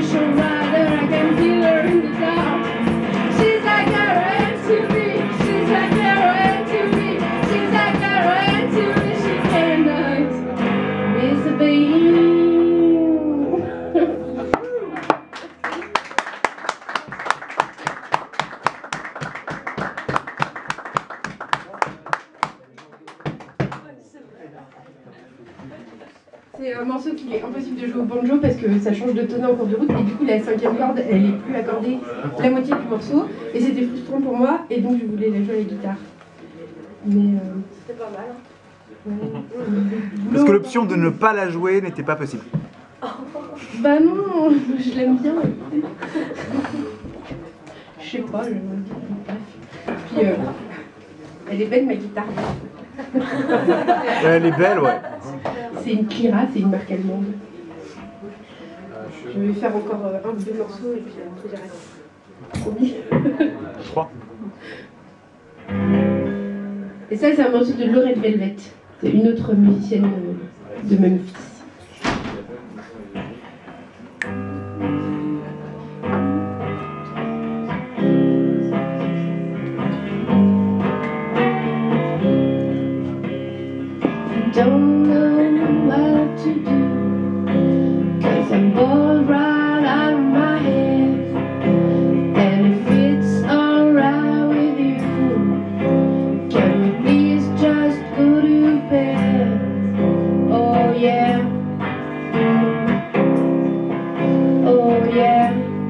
special rider, I can feel her in the dark. She's like heroin to me, she's like heroin to me, she's like heroin to me, she cannot miss a beat. C'est un morceau qu'il est impossible de jouer au banjo parce que ça change de tonneau en cours de route et du coup la cinquième corde elle est plus accordée la moitié du morceau et c'était frustrant pour moi et donc je voulais la jouer à la guitare. Mais euh, c'était pas mal. Hein. Parce que l'option de ne pas la jouer n'était pas possible. Bah non, je l'aime bien. Je sais pas, je... bref. Puis euh, elle est belle ma guitare. Elle est belle, ouais. C'est une Kira, c'est une marque allemande. Je vais faire encore un ou deux morceaux et puis après j'arrête. Promis. Trois. Et ça, c'est un morceau de Laurel Velvet. C'est une autre musicienne de Memphis. Don't know what to do, 'cause I'm bored right out of my head. And if it's alright with you, can we please just go to bed? Oh yeah, oh yeah.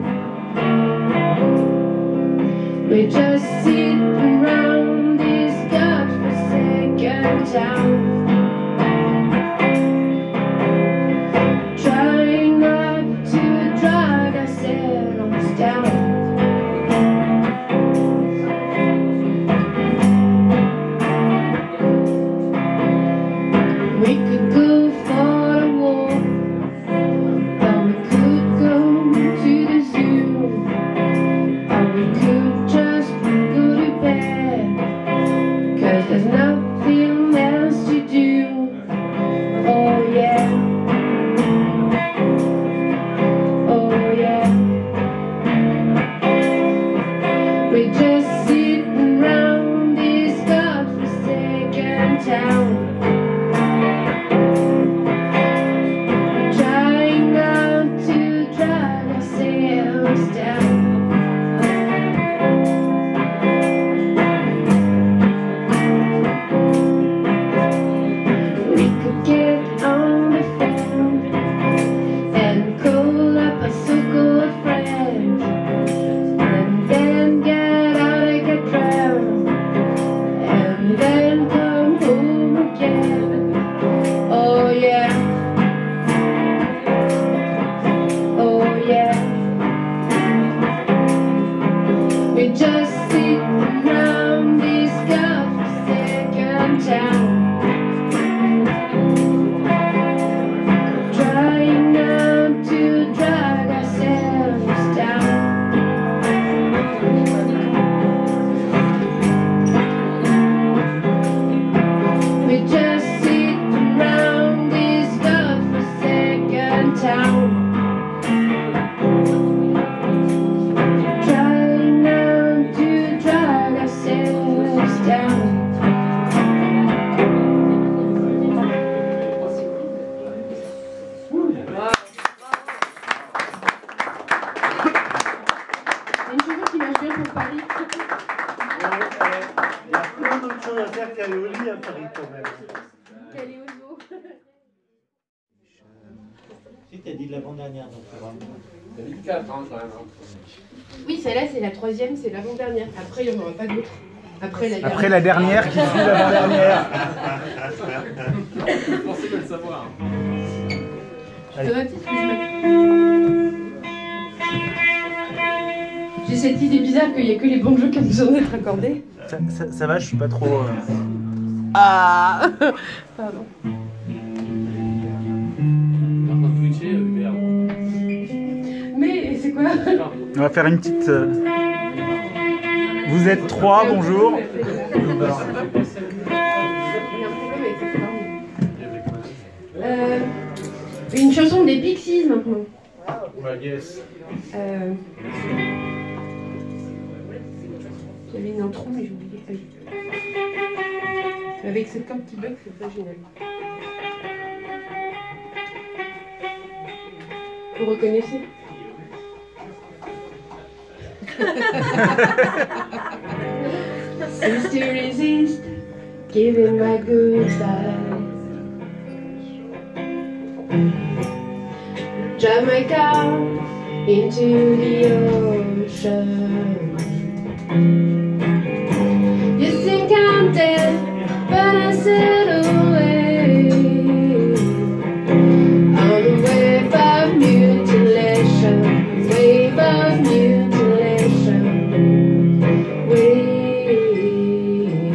We just sit around this godforsaken town, trying not to drag ourselves down. We could go for a walk, or we could go to the zoo, or we could just go to bed, 'cause there's nothing else to do. Oh yeah, oh yeah. We just sit around this godforsaken town, trying not to drag ourselves down. We could get on the phone and call up a so-called friend, and then get out and get drowned, and then come home again. Oh yeah, oh yeah. We just sit around this godforsaken town, trying not to drag ourselves down. We just sit around this godforsaken town, trying not to drag ourselves down. C'est une chanson qui marche bien pour Paris. Il y a plein d'autres choses à faire qu'aller au lit à Paris quand même. Qu'elle est aux eaux. Si t'as dit de l'avant-dernière, donc ça va. T'as dit quatre, hein, quand même. Oui, celle-là, c'est la troisième, c'est l'avant-dernière. Après, il n'y en aura pas d'autres. Après la Après la dernière qui suit l'avant-dernière. Je pensais pas le savoir. Je te note, excuse-moi. J'ai cette idée bizarre qu'il n'y a que les banjos qui ont besoin d'être accordés. Ça, ça, ça va, je suis pas trop... euh, Ah pardon. Par contre, Twitcher, euh, merde. Mais c'est quoi? On va faire une petite... euh, Vous êtes trois, bonjour. Il y a un problème avec cette forme. Euh, une chanson des Pixies maintenant. Bah, yes. Euh... J'avais une intro, mais j'ai oublié. Ah oui. Avec cette corde qui bug, c'est pas génial. Vous reconnaissez? Seems to resist giving my goodbye. Drive my car into the ocean. You think I'm dead, but I said away on a wave of mutilation, wave of mutilation, wave,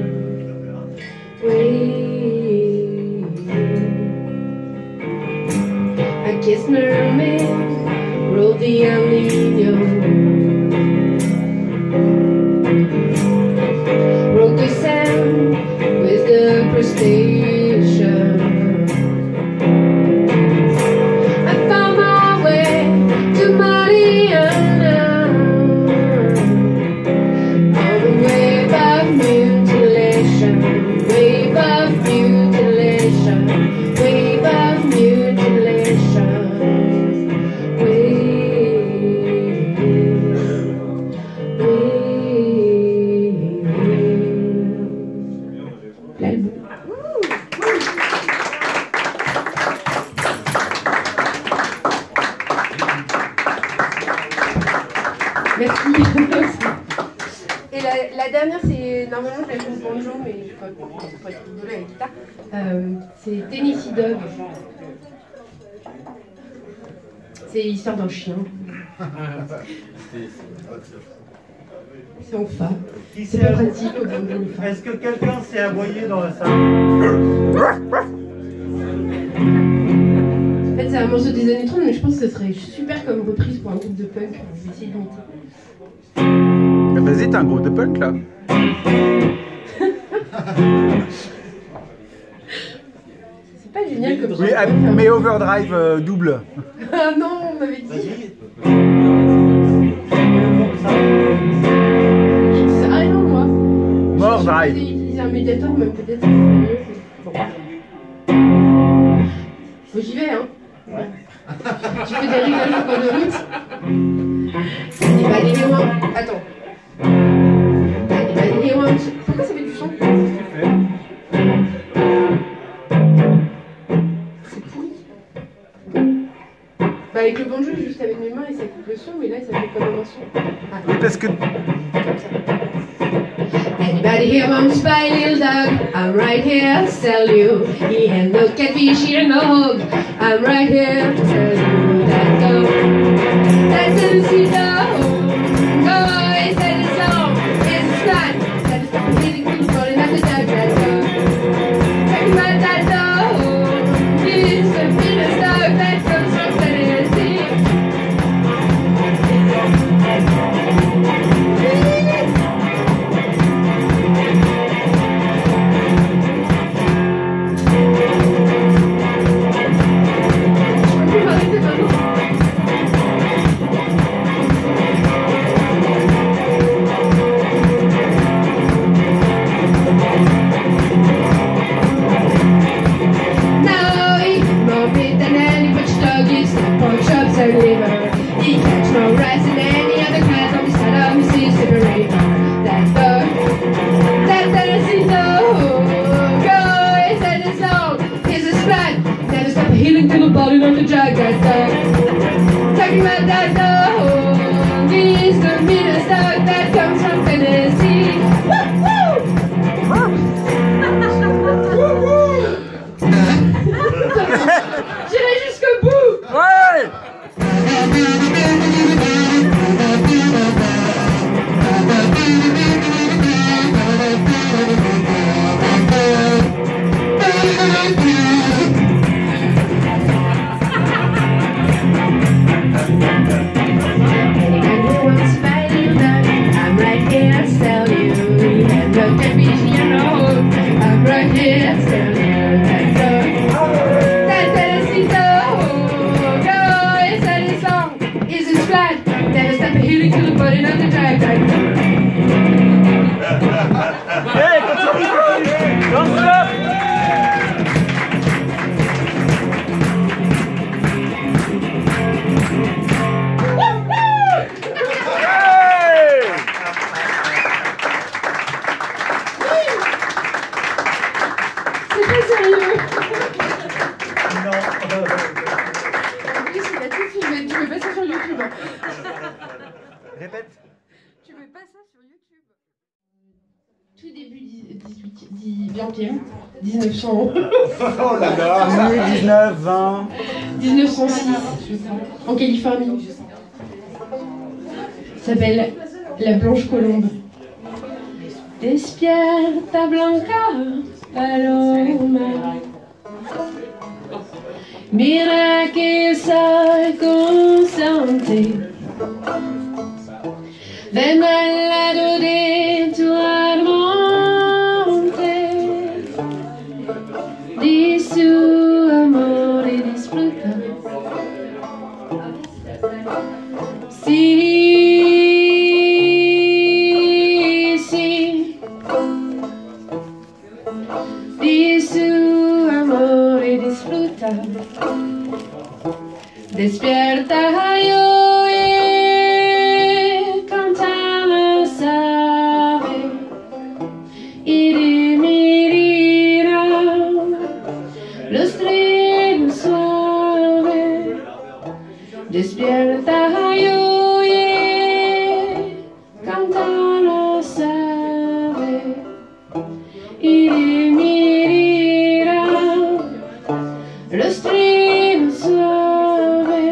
wave. I kissed mermaid, rolled the El Nino, broke the sand with the crustacean. I found my way to Mariana on a wave of mutilation, wave of mutilation, wave of mutilation, wave, wave. L'album. Merci. Et la, la dernière, c'est normalement je la joue au banjo, mais je peux pas être rigolo avec la guitare. Euh, c'est Tennessee Dog. C'est l'histoire d'un chien. C'est en fa. Qui C'est s'est pas abo- pratique au banjo le fa. Est-ce que quelqu'un s'est aboyé dans la salle? En fait, c'est un morceau des années trente, mais je pense que ce serait super comme reprise pour un groupe de punk. Je vais essayer d'imiter. Vas-y, t'as un groupe de punk là. C'est pas génial comme Oui, ça. ah, mais overdrive euh, double. Ah non, on m'avait dit. Vas-y. Je sais rien, moi. More Je drive. vais utiliser un médiator, même peut-être. c'est mieux. Bon. Bon, j'y vais, hein. Tu fais des réglages en cours de route. Anybody you want. Attends. Anybody you want. Pourquoi ça fait du son? C'est pourri. Bah, avec le banjo, juste avec mes mains et ça coupe le son, mais là, ça fait quand même un son. Ah. Oui, parce que Anybody here wants to buy a little dog? I'm right here to sell you. He had no catfish, he had no hog. I'm right here to tell you that dog, that Tennessee dog, go away, said it's long, it's a spot, that is the bleeding people calling out the dog, that dog. Talking about that dog, it's the biggest dog that comes from Tennessee. He catch more rats than any other cat on the side of Mississippi River. That dog, that Tennessee dog, go away, said it's long, here's a splat, never stop healing till the body not to drag that dog. Talking about that dog, he's the meanest dog that comes from Tennessee. Woo woo! J'irai jusqu'au bout! ouais. gonna drive, drive. Hey, continue, continue. Don't stop. C'est pas sérieux. Non, euh, En plus, il a tout filmé. Tu mets pas ça sur YouTube. hein. Répète. Tu mets pas ça sur YouTube. Tout début dix-huitième, vingtième, dix-neuf cents. Oh là là. dix-neuf, vingt. dix-neuf cent six, je crois, en Californie. Ça s'appelle La Blanche Colombe. Despierta Blanca Paloma. Mira que soy constante. Ven al lado de tu amante. Di su amor y disfruta. Sí, sí. Di su amor y disfruta. Despierta yo y canta la sabe y de mi vida los trinos suaves. Despierta yo y canta la sabe y de mi vida los trinos suaves.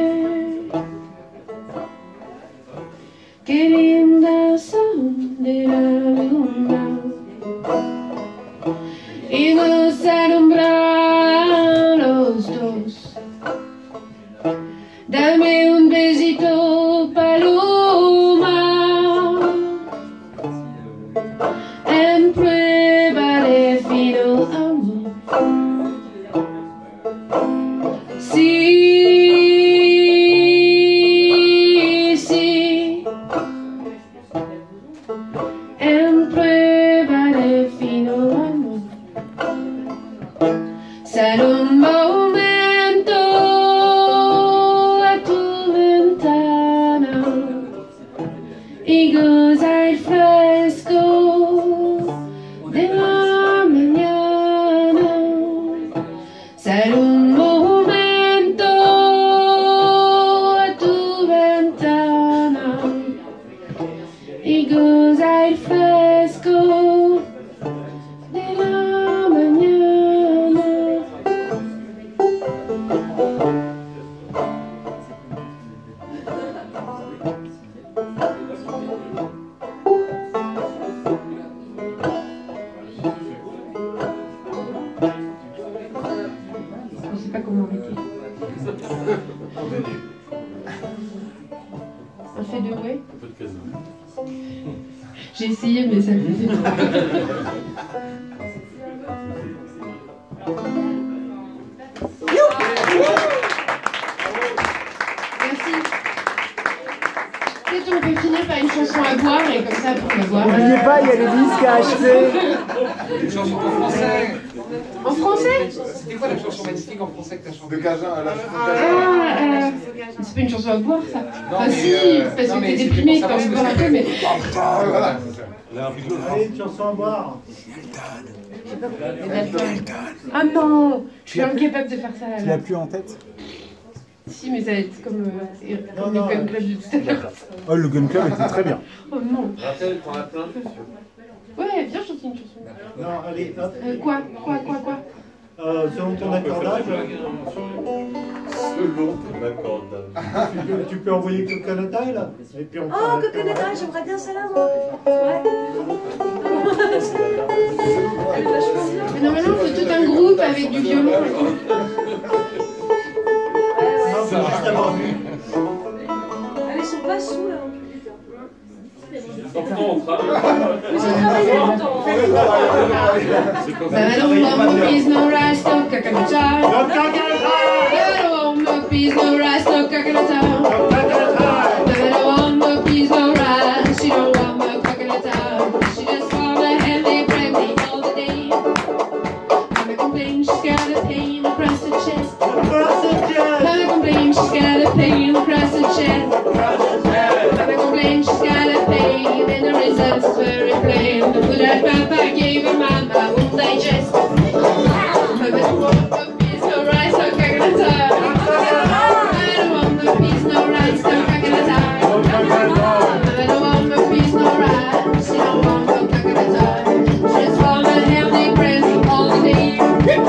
Qué lindas son de la luna y nos alumbra los dos. Dame un besito, paloma, en prueba de fino amor. Sí, sí, en prueba de fino amor. Sal un momento a tu ventana y goza el fresco de la mañana. Sal un momento a tu ventana y goza el fresco de la mañana. Je sais pas comment arrêter. Un fait de ouais. Un peu de casino. J'ai essayé mais ça me faisait trop. Merci. Peut-être on peut finir par une chanson à boire et comme ça après on va boire. N'oubliez pas, il y a les disques à acheter. Une chanson en français. En français? C'était quoi la chanson magnifique en français que t'as chantée? De Cajun à la chanson de Ah, Cajun. euh, c'est pas une chanson à boire ça. Enfin mais, si, euh, parce non, que mais t'es c'était déprimé pour quand savoir je ce bois que un peu mais... Ah, voilà. allez, une chanson à boire. Ah non, je suis incapable de faire ça Tu là. l'as plus en tête? Si mais ça va être comme, euh, comme Non, le non. Gun Club de tout à l'heure. Oh, le Gun Club était très bien. Oh non. Rappel, t'en as plein. Ouais, viens chanter une chanson. Non, allez, hop. Euh, quoi, quoi, quoi, quoi? Euh, selon ton accordage, Selon ton accordage. tu peux, tu peux envoyer Coconut Isle et puis on Oh, fera- Coconut Isle, j'aimerais bien celle-là, moi. Ouais. Mais normalement, on fait tout un groupe avec du violon. et tout. Non, faut juste avoir vu. Ah, ils sont pas sous, là, en public. Pourtant, on travaille. Ils ont travaillé longtemps. C'est comme But I don't want no peace, no rice, no coconut time. No Coconut Isle! I don't want no peace, no rice, no coconut time. No Coconut Isle! I don't want no peace, no rice, she's got a pain across her chest. Mama complains she's got a pain, and the results is very plain. The food that Papa gave her, Mama won't digest. Mama don't want no peas, no rice, no coconut. I don't want no peas, no rice, no coconut. Mama don't want no peas, no rice, she don't want no coconut. She just want a healthy brandy all the day.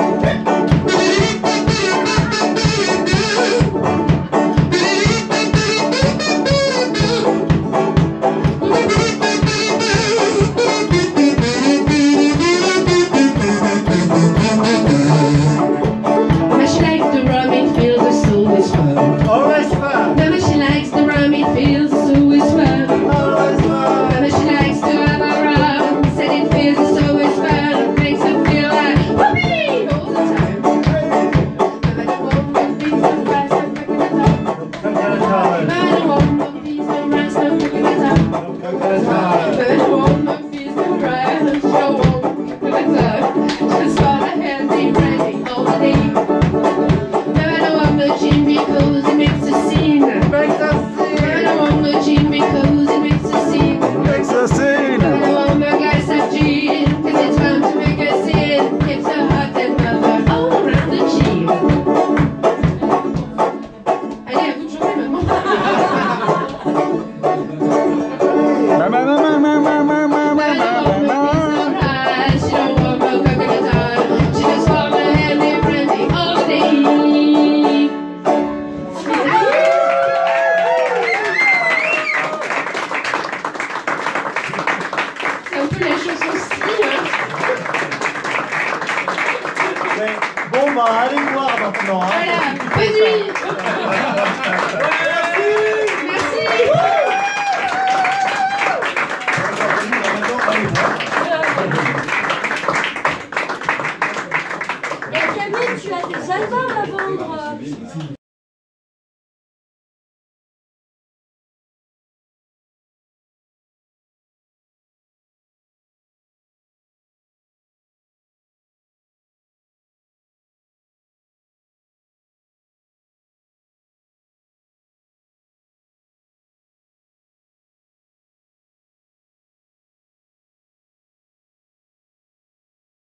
Bon, bah, allez voir maintenant. Hein. Voilà, bonne nuit. Merci. Et Camille, tu as des albums à vendre.